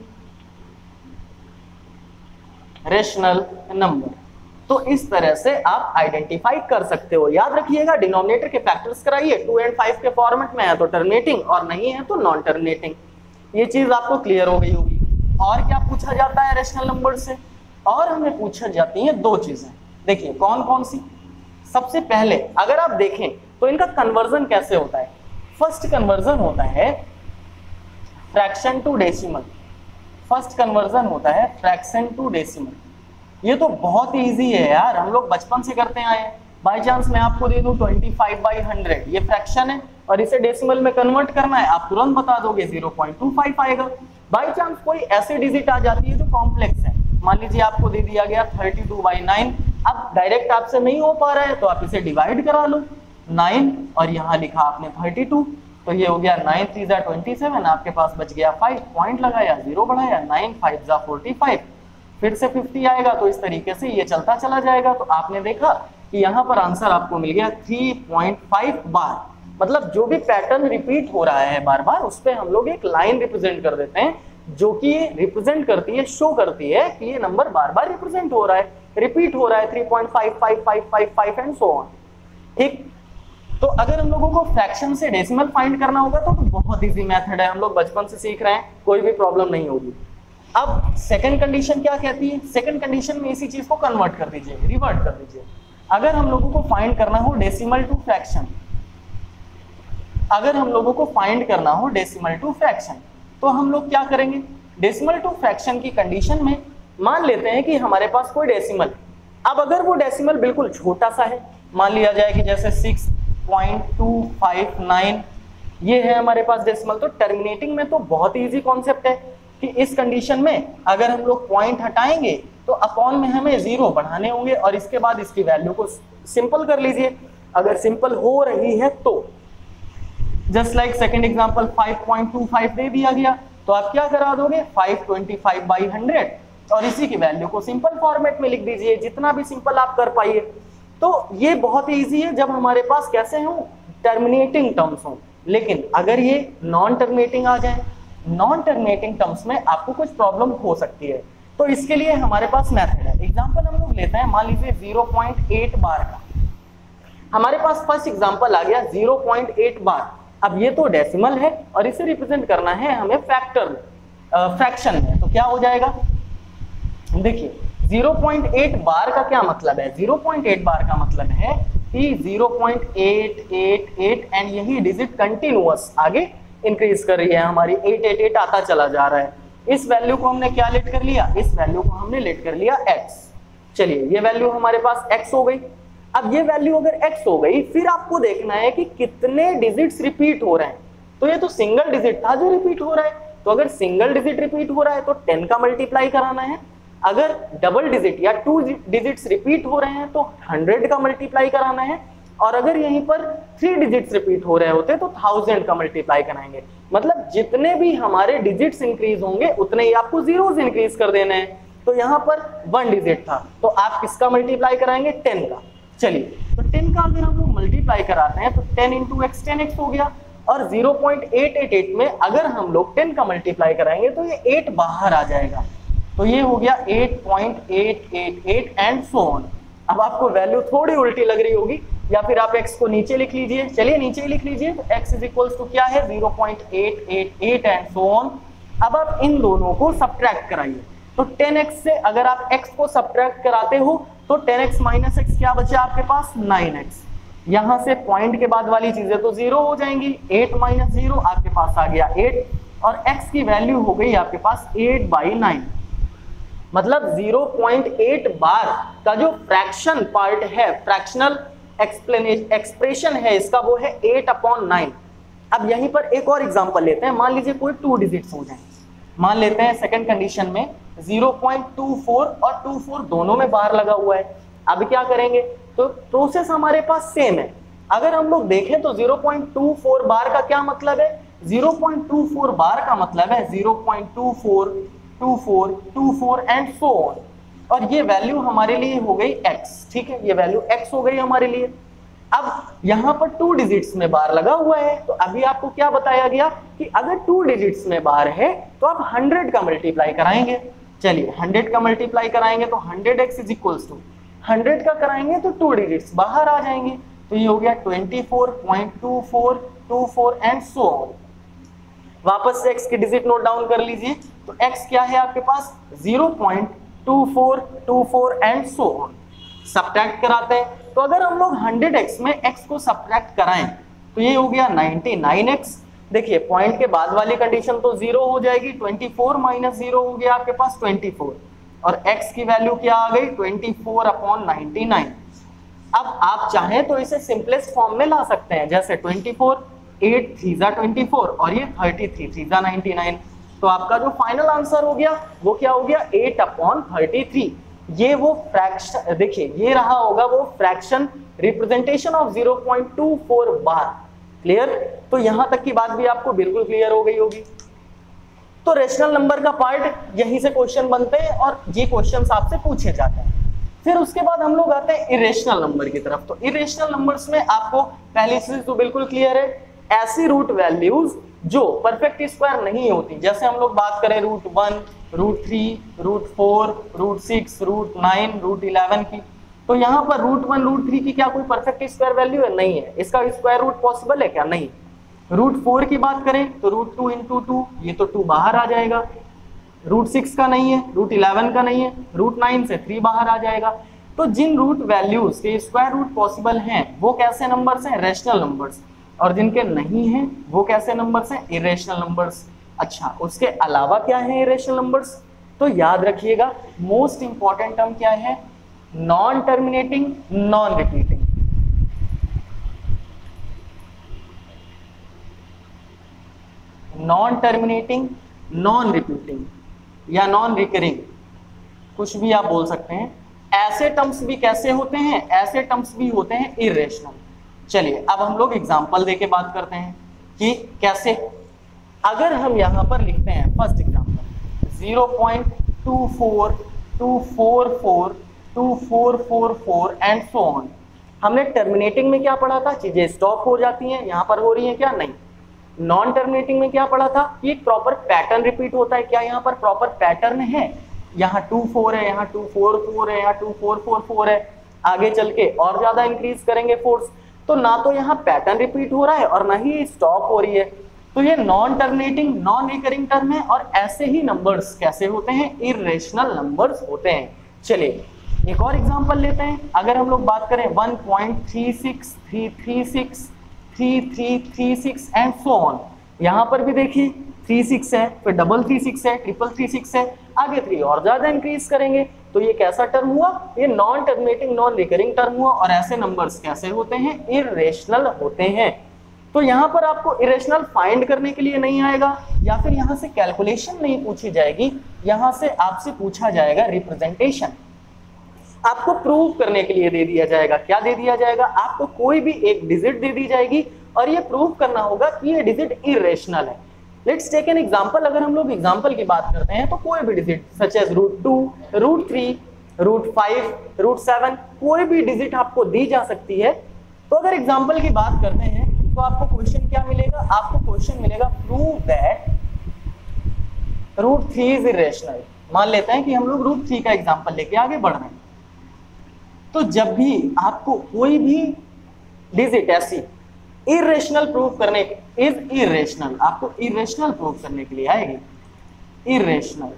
रेशनल नंबर। तो इस तरह से आप आइडेंटिफाई कर सकते हो। याद रखिएगा डिनोमिनेटर के फैक्टर्स कराइए, 2 और 5 के फॉर्मेट में है तो टर्मिनेटिंग, और नहीं है तो नॉन टर्मिनेटिंग। ये चीज आपको क्लियर हो गई होगी। और क्या पूछा जाता है रेशनल नंबर से? और हमें पूछा जाती हैं 2 चीजें। देखिए कौन कौन सी? सबसे पहले अगर आप देखें तो इनका कन्वर्जन कैसे होता है। फर्स्ट कन्वर्जन होता है fraction to decimal. First conversion होता है फ्रैक्शन टू डेसिमल। ये तो बहुत इजी है यार, हम लोग बचपन से करते आए हैं। बाय चांस मैं आपको दे दूं 25/100, ये फ्रैक्शन है और इसे डेसिमल में कन्वर्ट करना है, आप तुरंत बता दोगे 0.25 आएगा। बाय चांस कोई ऐसी डिजिट आ जाती है जो कॉम्प्लेक्स है, मान लीजिए आपको दे दिया गया 32/9, अब डायरेक्ट आपसे नहीं हो पा रहा है तो आप इसे डिवाइड करा लो 9 और यहाँ लिखा आपने 32, तो ये हो गया 9 3 जा 27, आपके पास बच गया 5, पॉइंट लगाया 0 बढ़ाया 9 5 जा 45, फिर से 50 आएगा। तो इस तरीके से ये चलता चला जाएगा। तो आपने देखा कि यहाँ पर आंसर आपको मिल गया 3.5 बार। मतलब जो भी पैटर्न रिपीट हो रहा है बार बार, उस पर हम लोग एक लाइन रिप्रेजेंट कर देते हैं जो कि रिप्रेजेंट करती है, शो करती है कि ये नंबर बार बार रिप्रेजेंट हो रहा है, रिपीट हो रहा है 3.5555 एंड सो ऑन। ठीक, तो अगर हम लोगों को फ्रैक्शन से डेसिमल फाइंड करना होगा तो बहुत इजी मेथड है, हम लोग बचपन से सीख रहे हैं, कोई भी प्रॉब्लम नहीं होगी। अब सेकंड कंडीशन क्या कहती है? सेकंड कंडीशन में इसी चीज को कन्वर्ट कर दीजिए, रिवर्ट कर दीजिए। अगर हम लोगों को फाइंड करना हो डेसिमल टू फ्रैक्शन, अगर हम लोगों को फाइंड करना हो डेसिमल टू फ्रैक्शन, तो हम लोग क्या करेंगे? डेसिमल टू फ्रैक्शन की कंडीशन में मान लेते हैं कि हमारे पास कोई डेसिमल, अब अगर वो डेसिमल बिल्कुल छोटा सा है, मान लिया जाए कि जैसे 6 0.259, ये है हमारे पास डेसिमल। तो टर्मिनेटिंग में तो बहुत इजी कॉन्सेप्ट है कि इस कंडीशन में अगर हम लोग पॉइंट हटाएंगे तो अपॉन में हमें 0 बढ़ाने होंगे और इसके बाद इसकी वैल्यू को सिंपल कर लीजिए। अगर सिंपल हो रही है तो जस्ट लाइक सेकंड एग्जांपल 5.25 दे दिया गया, तो आप क्या करा दोगे 525/100 और इसी की वैल्यू को सिंपल फॉर्मेट में लिख दीजिए, जितना भी सिंपल आप कर पाइए। तो ये बहुत इजी है जब हमारे पास कैसे हो टर्मिनेटिंग टर्म्स हो। लेकिन अगर ये नॉन टर्मिनेटिंग आ जाए, नॉन टर्मिनेटिंग टर्म्स में आपको कुछ प्रॉब्लम हो सकती है। तो इसके लिए हमारे पास मेथड है। एग्जांपल हम लोग लेते हैं, मान लीजिए 0.8 बार का हमारे पास फर्स्ट एग्जांपल आ गया 0.8 बार। अब ये तो डेसिमल है और इसे रिप्रेजेंट करना है हमें फ्रैक्शन में, तो क्या हो जाएगा देखिए 0.8 बार का क्या मतलब है। 0.8 बार का मतलब है कि 0.888 एंड यही डिजिट कंटिन्यूअस आगे इंक्रीज कर रही है हमारी, 888 आता चला जा रहा है। इस वैल्यू को हमने क्या लेट कर लिया, इस वैल्यू को हमने लेट कर लिया x। चलिए ये वैल्यू हमारे पास x हो गई। अब ये वैल्यू अगर x हो गई, फिर आपको देखना है कि कितने डिजिट्स रिपीट हो रहे हैं। तो ये तो सिंगल डिजिट था जो रिपीट हो रहा है, तो अगर सिंगल डिजिट रिपीट हो रहा है तो 10 का मल्टीप्लाई कराना है। अगर डबल डिजिट या 2 डिजिट्स रिपीट हो रहे हैं तो 100 का मल्टीप्लाई कराना है। और अगर यहीं पर 3 डिजिट्स रिपीट हो रहे होते तो 1000 का मल्टीप्लाई कराएंगे। मतलब जितने भी हमारे डिजिट्स इंक्रीज होंगे उतने ही आपको जीरोस इंक्रीज कर देने हैं। तो यहाँ पर 1 डिजिट था तो आप किसका मल्टीप्लाई कराएंगे 10 का। चलिए तो 10 का अगर हम लोग मल्टीप्लाई कराते हैं तो 10 × x 10x हो गया। और 0.888 में अगर हम लोग 10 का मल्टीप्लाई कराएंगे तो ये 8 बाहर आ जाएगा, तो ये हो गया 8.888 एंड सो ऑन। अब आपको वैल्यू थोड़ी उल्टी लग रही होगी, या फिर आप x को नीचे लिख लीजिए। चलिए नीचे ही लिख लीजिए, तो x इज इक्वल्स टू क्या है 0.888 एंड सो ऑन। अब आप इन दोनों को सब्ट्रैक्ट कराइए, तो 10x से अगर आप x को सब्ट्रैक्ट कराते हो तो 10x माइनस x क्या बचा आपके पास 9x। यहां से पॉइंट के बाद वाली चीजें तो 0 हो जाएंगी, 8 माइनस 0 आपके पास आ गया 8 और x की वैल्यू हो गई आपके पास 8/9। मतलब 0.8 बार का जो फ्रैक्शन पार्ट है, फ्रैक्शनल एक्सप्रेशन है इसका, वो है 8/9। अब यहीं पर एक और एग्जांपल लेते हैं, मान लीजिए कोई 2 डिजिट्स हो जाए। मान लेते हैं सेकंड कंडीशन में 0.24 और 24 दोनों में बार लगा हुआ है। अब क्या करेंगे, तो प्रोसेस हमारे पास सेम है। अगर हम लोग देखें तो 0.24 बार का क्या मतलब है, 0.24 बार का मतलब है 0.24 24 24 एंड सो ऑन। और ये वैल्यू हमारे लिए हो गई x, ठीक है, ये वैल्यू x हो गई हमारे लिए। अब यहाँ पर 2 डिजिट्स में बार लगा हुआ है, तो अभी आपको क्या बताया गया कि अगर 2 डिजिट्स में बार है तो आप 100 का मल्टीप्लाई कराएंगे। चलिए 100 का मल्टीप्लाई कराएंगे तो 100x इज इक्वल्स टू 100 का कराएंगे तो 2 डिजिट्स बाहर आ जाएंगे, तो ये हो गया 24.2424 एंड सो ऑन। वापस से x की डिजिट नोट डाउन कर लीजिए, तो x क्या है आपके पास 0.2424 एंड सो ऑन। सब्ट्रैक्ट कराते हैं, तो अगर हम लोग 100x में x को सब्ट्रैक्ट कराएं तो ये हो गया 99x। देखिए पॉइंट के बाद वाली कंडीशन तो 0 हो जाएगी, 24 माइनस 0 हो गया आपके पास 24 और x की वैल्यू क्या आ गई 24/99। अब आप चाहें तो इसे सिंपलेस्ट फॉर्म में ला सकते हैं, जैसे 24 8 3 24 और ये 33 3 99। तो आपका जो फाइनल आंसर हो गया वो क्या हो गया 8/33। ये वो फ्रैक्शन, देखिए ये रहा होगा वो fraction representation of 0.24 bar. Clear? तो यहां तक की बात भी आपको बिल्कुल क्लियर हो गई होगी। तो रेशनल नंबर का पार्ट यहीं से क्वेश्चन बनते हैं और ये क्वेश्चंस आपसे पूछे जाते हैं। फिर उसके बाद हम लोग आते हैं इरेशनल नंबर की तरफ। तो इरेशनल नंबर्स में आपको पहली चीज तो बिल्कुल क्लियर है, ऐसी रूट वैल्यूज जो परफेक्ट स्क्वायर नहीं होती, जैसे हम लोग बात करें √1, √3, √4, √6, √9, √11 की, तो यहाँ पर √1, √3 की क्या कोई परफेक्ट स्क्वायर वैल्यू है? नहीं है। इसका स्क्वायर रूट पॉसिबल है क्या? नहीं। √4 की बात करें तो √2 × 2, ये तो 2 बाहर आ जाएगा। √6 का नहीं है, √11 का नहीं है, √9 से 3 बाहर आ जाएगा। तो जिन रूट वैल्यूज के स्क्वायर रूट पॉसिबल हैं वो कैसे नंबर्स हैं? Rational numbers. और जिनके नहीं हैं वो कैसे नंबर्स हैं? Irrational numbers. अच्छा, उसके अलावा क्या है इरेशनल नंबर्स? तो याद रखिएगा मोस्ट इंपॉर्टेंट टर्म क्या है? Non terminating, non repeating. Non terminating, non repeating या नॉन रिकरिंग, कुछ भी आप बोल सकते हैं। ऐसे टर्म्स भी कैसे होते हैं, ऐसे टर्म्स भी होते हैं इरेशनल। चलिए अब हम लोग एग्जांपल देके बात करते हैं कि कैसे। अगर हम यहां पर लिखते हैं first example 0.2442444 and so on. हमने टर्मिनेटिंग में क्या पढ़ा था, चीजें स्टॉप हो जाती हैं, यहां पर हो रही हैं क्या, नहीं। नॉन टर्मिनेटिंग में क्या पढ़ा था, ये प्रॉपर पैटर्न रिपीट होता है, क्या यहाँ पर प्रॉपर पैटर्न है, यहाँ 2-4 है, यहाँ 2-4-4 है, यहाँ 2-4-4-4 है, आगे चल के और ज्यादा इंक्रीज करेंगे फोर्स, तो ना तो यहाँ पैटर्न रिपीट हो रहा है और ना ही स्टॉप हो रही है। तो ये non terminating, non recurring term है। और ऐसे ही नंबर्स कैसे होते हैं, इरेशनल नंबर्स होते हैं। चलिए एक और एग्जांपल लेते हैं। अगर हम लोग बात करें 1.36336 एंड सो ऑन, यहाँ पर भी देखिए 36 है, फिर डबल 36 है, ट्रिपल 36 है, आगे 3 और ज्यादा इंक्रीज करेंगे, तो ये कैसा टर्म हुआ, ये non terminating non recurring term हुआ। और ऐसे नंबर्स कैसे होते हैं, इरेशनल होते हैं। तो यहाँ पर आपको इरेशनल फाइंड करने के लिए नहीं आएगा, या फिर यहाँ से कैलकुलेशन नहीं पूछी जाएगी, यहाँ से आपसे पूछा जाएगा रिप्रेजेंटेशन। आपको प्रूव करने के लिए दे दिया जाएगा, क्या दे दिया जाएगा, आपको कोई भी एक डिजिट दे दी जाएगी और ये प्रूव करना होगा कि ये डिजिट इरेशनल है। Let's take an example. अगर हम लोग एग्जांपल की बात करते हैं तो कोई भी डिजिट सच एज √2, √3, √5, √7, कोई भी डिजिट आपको दी जा सकती है। तो अगर एग्जांपल की बात करते हैं तो आपको क्वेश्चन क्या मिलेगा, आपको क्वेश्चन मिलेगा प्रूव दैट √3 इज इरेशनल। मान लेते हैं कि हम लोग √3 का एग्जांपल लेके आगे बढ़ रहे हैं। तो जब भी आपको कोई भी डिजिट ऐसी इरेशनल प्रूफ करने, इज इरेशनल, आपको इरेशनल प्रूफ करने के लिए आएगी, इरेशनल।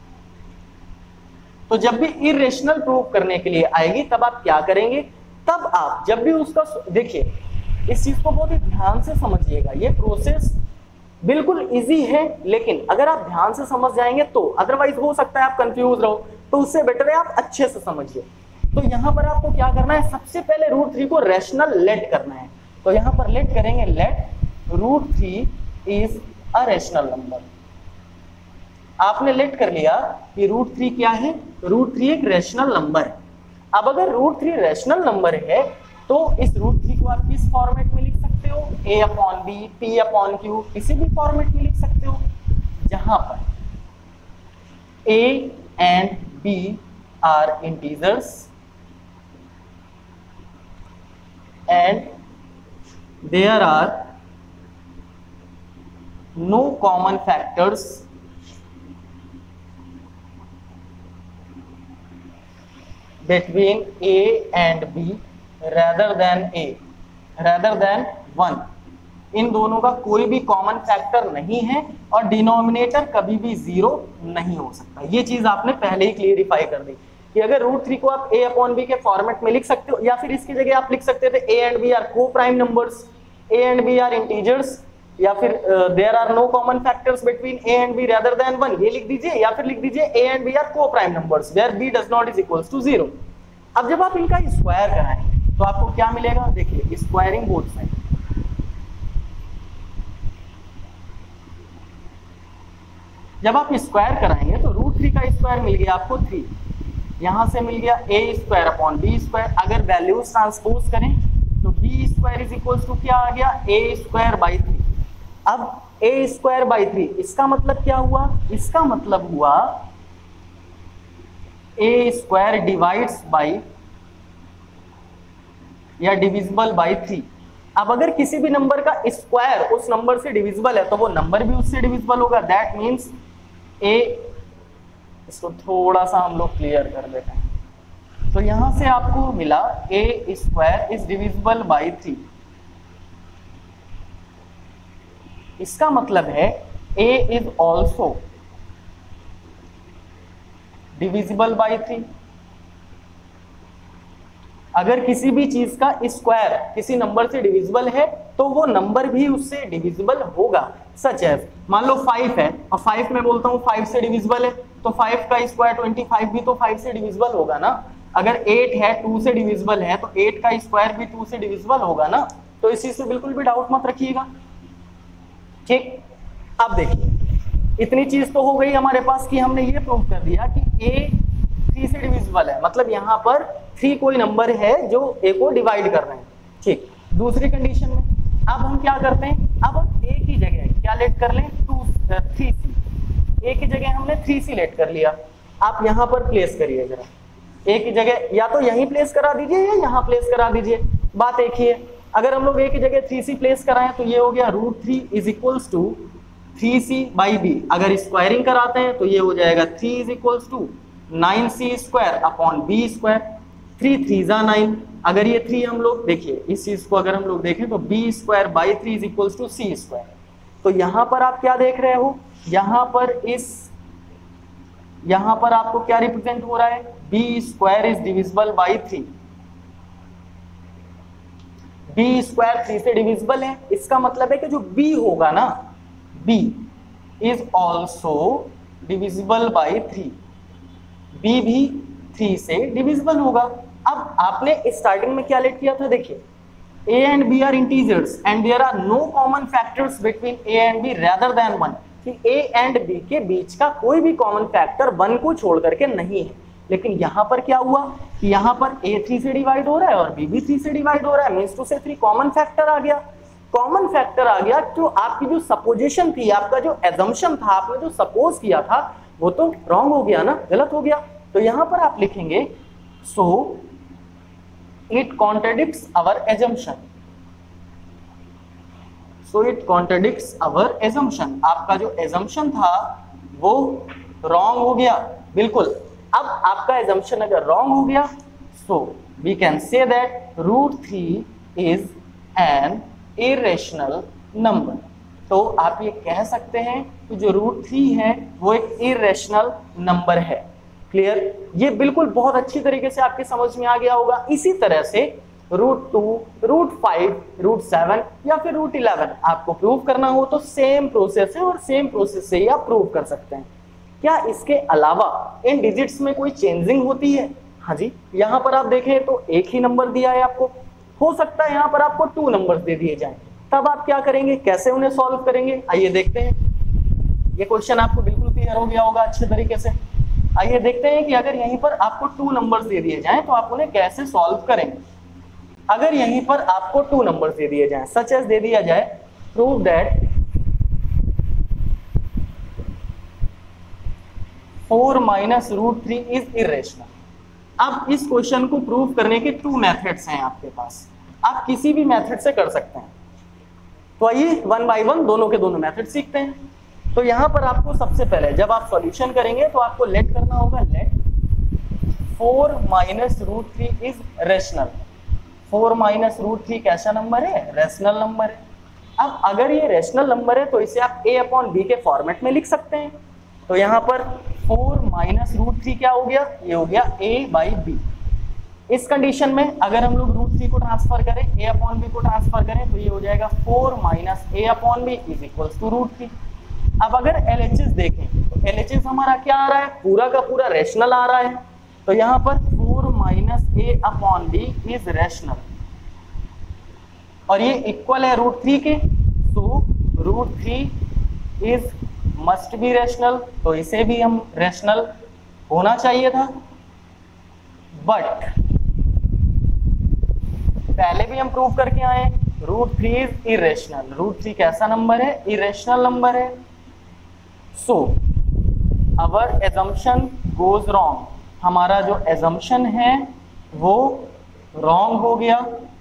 तो जब भी इरेशनल प्रूफ करने के लिए आएगी तब आप क्या करेंगे, तब आप जब भी उसका, देखिए इस चीज को बहुत ही ध्यान से समझिएगा, ये प्रोसेस बिल्कुल इजी है, लेकिन अगर आप ध्यान से समझ जाएंगे तो, अदरवाइज हो सकता है आप कंफ्यूज रहो, तो उससे बेटर है आप अच्छे से समझिए। तो यहां पर आपको क्या करना है, सबसे पहले √3 को रैशनल लेट करना है। तो यहां पर लेट करेंगे, let √3 is a rational number. आपने लेट कर लिया कि √3 क्या है, √3 एक रैशनल नंबर है। अब अगर √3 रैशनल नंबर है तो इस √3 को आप किस फॉर्मेट में लिख सकते हो, a/b, p/q, किसी भी फॉर्मेट में लिख सकते हो जहां पर a and b are integers and there are no common factors between a and b rather than 1। इन दोनों का कोई भी कॉमन फैक्टर नहीं है और डिनोमिनेटर कभी भी 0 नहीं हो सकता। ये चीज आपने पहले ही क्लियरिफाई कर दी कि अगर √3 को आप a/b के फॉर्मेट में लिख सकते हो, या फिर इसकी जगह आप लिख सकते थे a and b are coprime numbers, a and b are integers, या फिर there are no common factors between a and b rather than 1, ये लिख दीजिए, या फिर लिख दीजिए a and b are coprime numbers where b does not is equals to 0। अब जब आप इनका स्क्वायर कराएंगे तो आपको क्या मिलेगा, देखिए स्क्वायरिंग बोथ साइड, जब आप स्क्वायर कराएंगे तो √3 का स्क्वायर मिल गया आपको 3, यहां से मिल गया a²/b²। अगर वैल्यूज ट्रांसपोज करें तो b² इज इक्वल टू क्या आ गया, a²/3। अब a²/3 इसका मतलब क्या हुआ, इसका मतलब हुआ a² डिवाइड्स बाई या डिविजिबल बाई 3। अब अगर किसी भी नंबर का स्क्वायर उस नंबर से डिविजिबल है तो वो नंबर भी उससे डिविजिबल होगा। दैट मींस a, इसको थोड़ा सा हम लोग क्लियर कर देते हैं। तो यहां से आपको मिला a² इज डिविजिबल बाई 3। इसका मतलब है a is also divisible by 3। अगर किसी भी चीज का स्क्वायर किसी नंबर से डिविजिबल है तो वो नंबर भी उससे डिविजिबल होगा। सच है, मान लो 5 है और 5 में बोलता हूँ 5 से डिविजिबल है, तो 5 का स्क्वायर 25 भी तो 5 से डिविजिबल होगा ना। अगर 8 है 2 से डिविजिबल है तो 8 का स्क्वायर भी 2 से डिविजिबल होगा ना। तो इस चीज से बिल्कुल भी डाउट मत रखिएगा, ठीक। अब देखिए इतनी चीज तो हो गई हमारे पास कि हमने ये प्रूव कर दिया कि a 3 से डिविजिबल है, मतलब यहाँ पर 3 कोई नंबर है जो a को डिवाइड कर रहे हैं। ठीक, दूसरी कंडीशन में अब हम क्या करते हैं, अब हम a की जगह क्या लेट कर लें 3c, a की जगह हमने 3c लेट कर लिया। आप यहाँ पर प्लेस करिए जरा, a की जगह या तो यहीं प्लेस करा दीजिए या यहाँ प्लेस करा दीजिए, बात एक ही है। अगर हम लोग a की जगह 3c प्लेस कराएं तो ये हो गया √3 is equals to 3c by b। अगर स्क्वायरिंग कराते हैं तो ये हो जाएगा 3 is equals to 9c square upon b square, 3 3 जा 9। अगर ये 3 हम लोग देखिए इस चीज को अगर हम लोग देखें तो b square by 3 is equals to c square. तो यहाँ पर आप क्या देख रहे हो, यहाँ पर आपको क्या रिप्रेजेंट हो रहा है, b square is divisible by 3, b square 3 से डिविजिबल है, इसका मतलब है कि जो b होगा ना, b is also divisible by 3, b भी 3 से डिविजिबल होगा। अब आपने स्टार्टिंग में क्या लेट किया था, देखिए a and b are integers and there are no common factors between a and b rather than 1, कि a and b के बीच का कोई भी कॉमन फैक्टर 1 को छोड़ करके नहीं है। लेकिन यहाँ पर क्या हुआ कि यहाँ पर a 3 से डिवाइड हो रहा है और b भी 3 से डिवाइड हो रहा है, मींस टू से 3 कॉमन फैक्टर आ गया। कॉमन फैक्टर आ गया तो आपकी जो सपोजिशन थी, आपका जो एजम्पशन था, आपने जो सपोज किया था वो तो रॉन्ग हो गया ना, गलत हो गया। तो यहाँ पर आप लिखेंगे so it contradicts our assumption, so it contradicts our assumption. आपका जो एजम्पशन था वो रॉन्ग हो गया, बिल्कुल। अब आपका एजम्पशन अगर रॉन्ग हो गया so we can say that √3 is an irrational number. तो आप ये कह सकते हैं कि जो √3 है वो एक इरेशनल नंबर है। क्लियर, ये बिल्कुल बहुत अच्छी तरीके से आपके समझ में आ गया होगा। इसी तरह से √2, √5, √7 या फिर √11 आपको प्रूव करना हो तो सेम प्रोसेस है और सेम प्रोसेस से ही आप प्रूव कर सकते हैं। क्या इसके अलावा इन डिजिट्स में कोई चेंजिंग होती है? हाँ जी, यहाँ पर आप देखें तो एक ही नंबर दिया है आपको, हो सकता है यहाँ पर आपको 2 नंबर्स दे दिए जाएं, तब आप क्या करेंगे, कैसे उन्हें सॉल्व करेंगे, आइए देखते हैं। ये क्वेश्चन आपको बिल्कुल क्लियर हो गया होगा अच्छे तरीके से। आइए देखते हैं कि अगर यहीं पर आपको 2 नंबर्स दे दिए जाएं तो आप उन्हें कैसे सॉल्व करेंगे। अगर यहीं पर आपको 2 नंबर्स दे दिए जाएं, सच एज दे दिया जाए prove that 4 minus √3 is irrational. अब इस क्वेश्चन को प्रूव करने के 2 मेथड्स हैं आपके पास, आप किसी भी मेथड से कर सकते हैं। तो आइए 1 बाय 1 दोनों के दोनों मेथड सीखते हैं। तो यहाँ पर आपको सबसे पहले जब आप सॉल्यूशन करेंगे तो आपको लेट करना होगा, let 4 minus √3 is rational. 4 minus √3 कैसा नंबर है, रेशनल नंबर है। अब अगर ये रेशनल नंबर है तो इसे आप a अपॉन b के फॉर्मेट में लिख सकते हैं। तो यहाँ पर 4 माइनस √3 क्या हो गया, ये हो गया a बाई b। इस कंडीशन में अगर हम लोग √3 को ट्रांसफर करें, a अपॉन b को ट्रांसफर करें तो ये हो जाएगा 4 minus a upon b is equals to √3। अब अगर LHS देखें तो LHS हमारा क्या आ रहा है, पूरा का पूरा रेशनल आ रहा है। तो यहाँ पर 4 minus a upon b is rational और ये इक्वल है √3 के, तो √3 इज मस्ट बी रेशनल, तो इसे भी हम रेशनल होना चाहिए था। बट पहले भी हम प्रूव करके आए √3 इज इरेशनल। √3 कैसा नंबर है, इरेशनल नंबर है। So our assumption goes wrong, हमारा जो एजम्पशन है वो रॉन्ग हो गया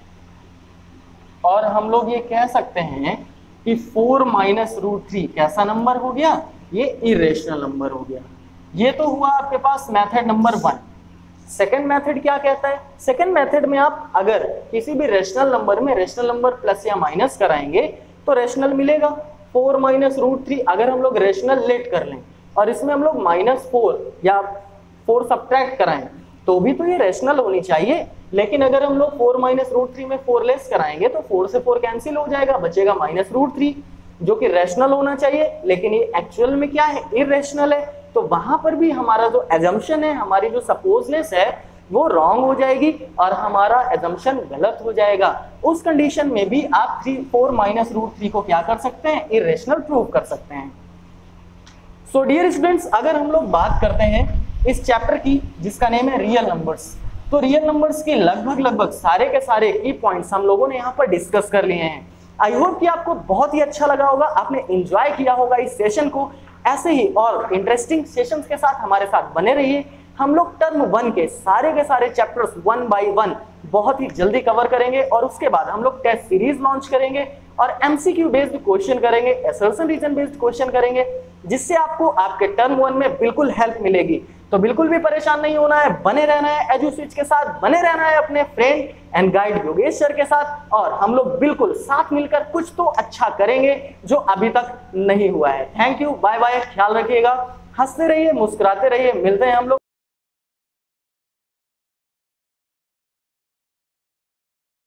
और हम लोग ये कह सकते हैं कि 4 माइनस √3 कैसा नंबर हो गया, ये इरेशनल नंबर हो गया। ये तो हुआ आपके पास मेथड नंबर 1। सेकंड मेथड क्या कहता है, सेकंड मेथड में आप अगर किसी भी रेशनल नंबर में रेशनल नंबर प्लस या माइनस कराएंगे तो रेशनल मिलेगा। 4 माइनस √3 अगर हम लोग रेशनल लेट कर लें और इसमें हम लोग -4 या 4 सब्ट्रैक्ट कराएं तो भी तो ये रेशनल होनी चाहिए। लेकिन अगर हम लोग 4 माइनस √3 में 4 लेस कराएंगे तो 4 से 4 कैंसिल हो जाएगा, बचेगा -√3 जो कि रेशनल होना चाहिए, लेकिन ये एक्चुअल में क्या है, इरेशनल है। तो वहां पर भी हमारा जो एजम्पशन है, हमारी जो सपोजनेस है वो रॉन्ग हो जाएगी और हमारा एजम्पशन गलत हो जाएगा। उस कंडीशन में भी आप 4 माइनस रूट 3 को क्या कर सकते हैं, इरेशनल प्रूव कर सकते हैं। सो डियर स्टूडेंट्स, अगर हम लोग बात करते हैं इस चैप्टर की जिसका नेम है रियल नंबर्स, तो रियल नंबर्स के लगभग सारे के सारे की पॉइंट्स हम लोगों ने यहाँ पर डिस्कस कर लिए हैं। आई होप कि आपको बहुत ही अच्छा लगा होगा, आपने एंजॉय किया होगा इस सेशन को। ऐसे ही और इंटरेस्टिंग सेशंस के साथ हमारे साथ बने रहिए। हम लोग टर्म 1 के सारे चैप्टर्स 1 बाय 1 बहुत ही जल्दी कवर करेंगे और उसके बाद हम लोग टेस्ट सीरीज लॉन्च करेंगे और एमसीक्यू बेस्ड क्वेश्चन करेंगे, असर्शन रीजन बेस्ड क्वेश्चन करेंगे, जिससे आपको आपके टर्म 1 में बिल्कुल हेल्प मिलेगी। तो बिल्कुल भी परेशान नहीं होना है, बने रहना है एजुस्विच के साथ, बने रहना है अपने friend and guide Yogesh sir के साथ, और हम लोग बिल्कुल साथ मिलकर कुछ तो अच्छा करेंगे जो अभी तक नहीं हुआ है। थैंक यू, बाय बाय, ख्याल रखिएगा, हंसते रहिए, मुस्कुराते रहिए, मिलते हैं हम लोग।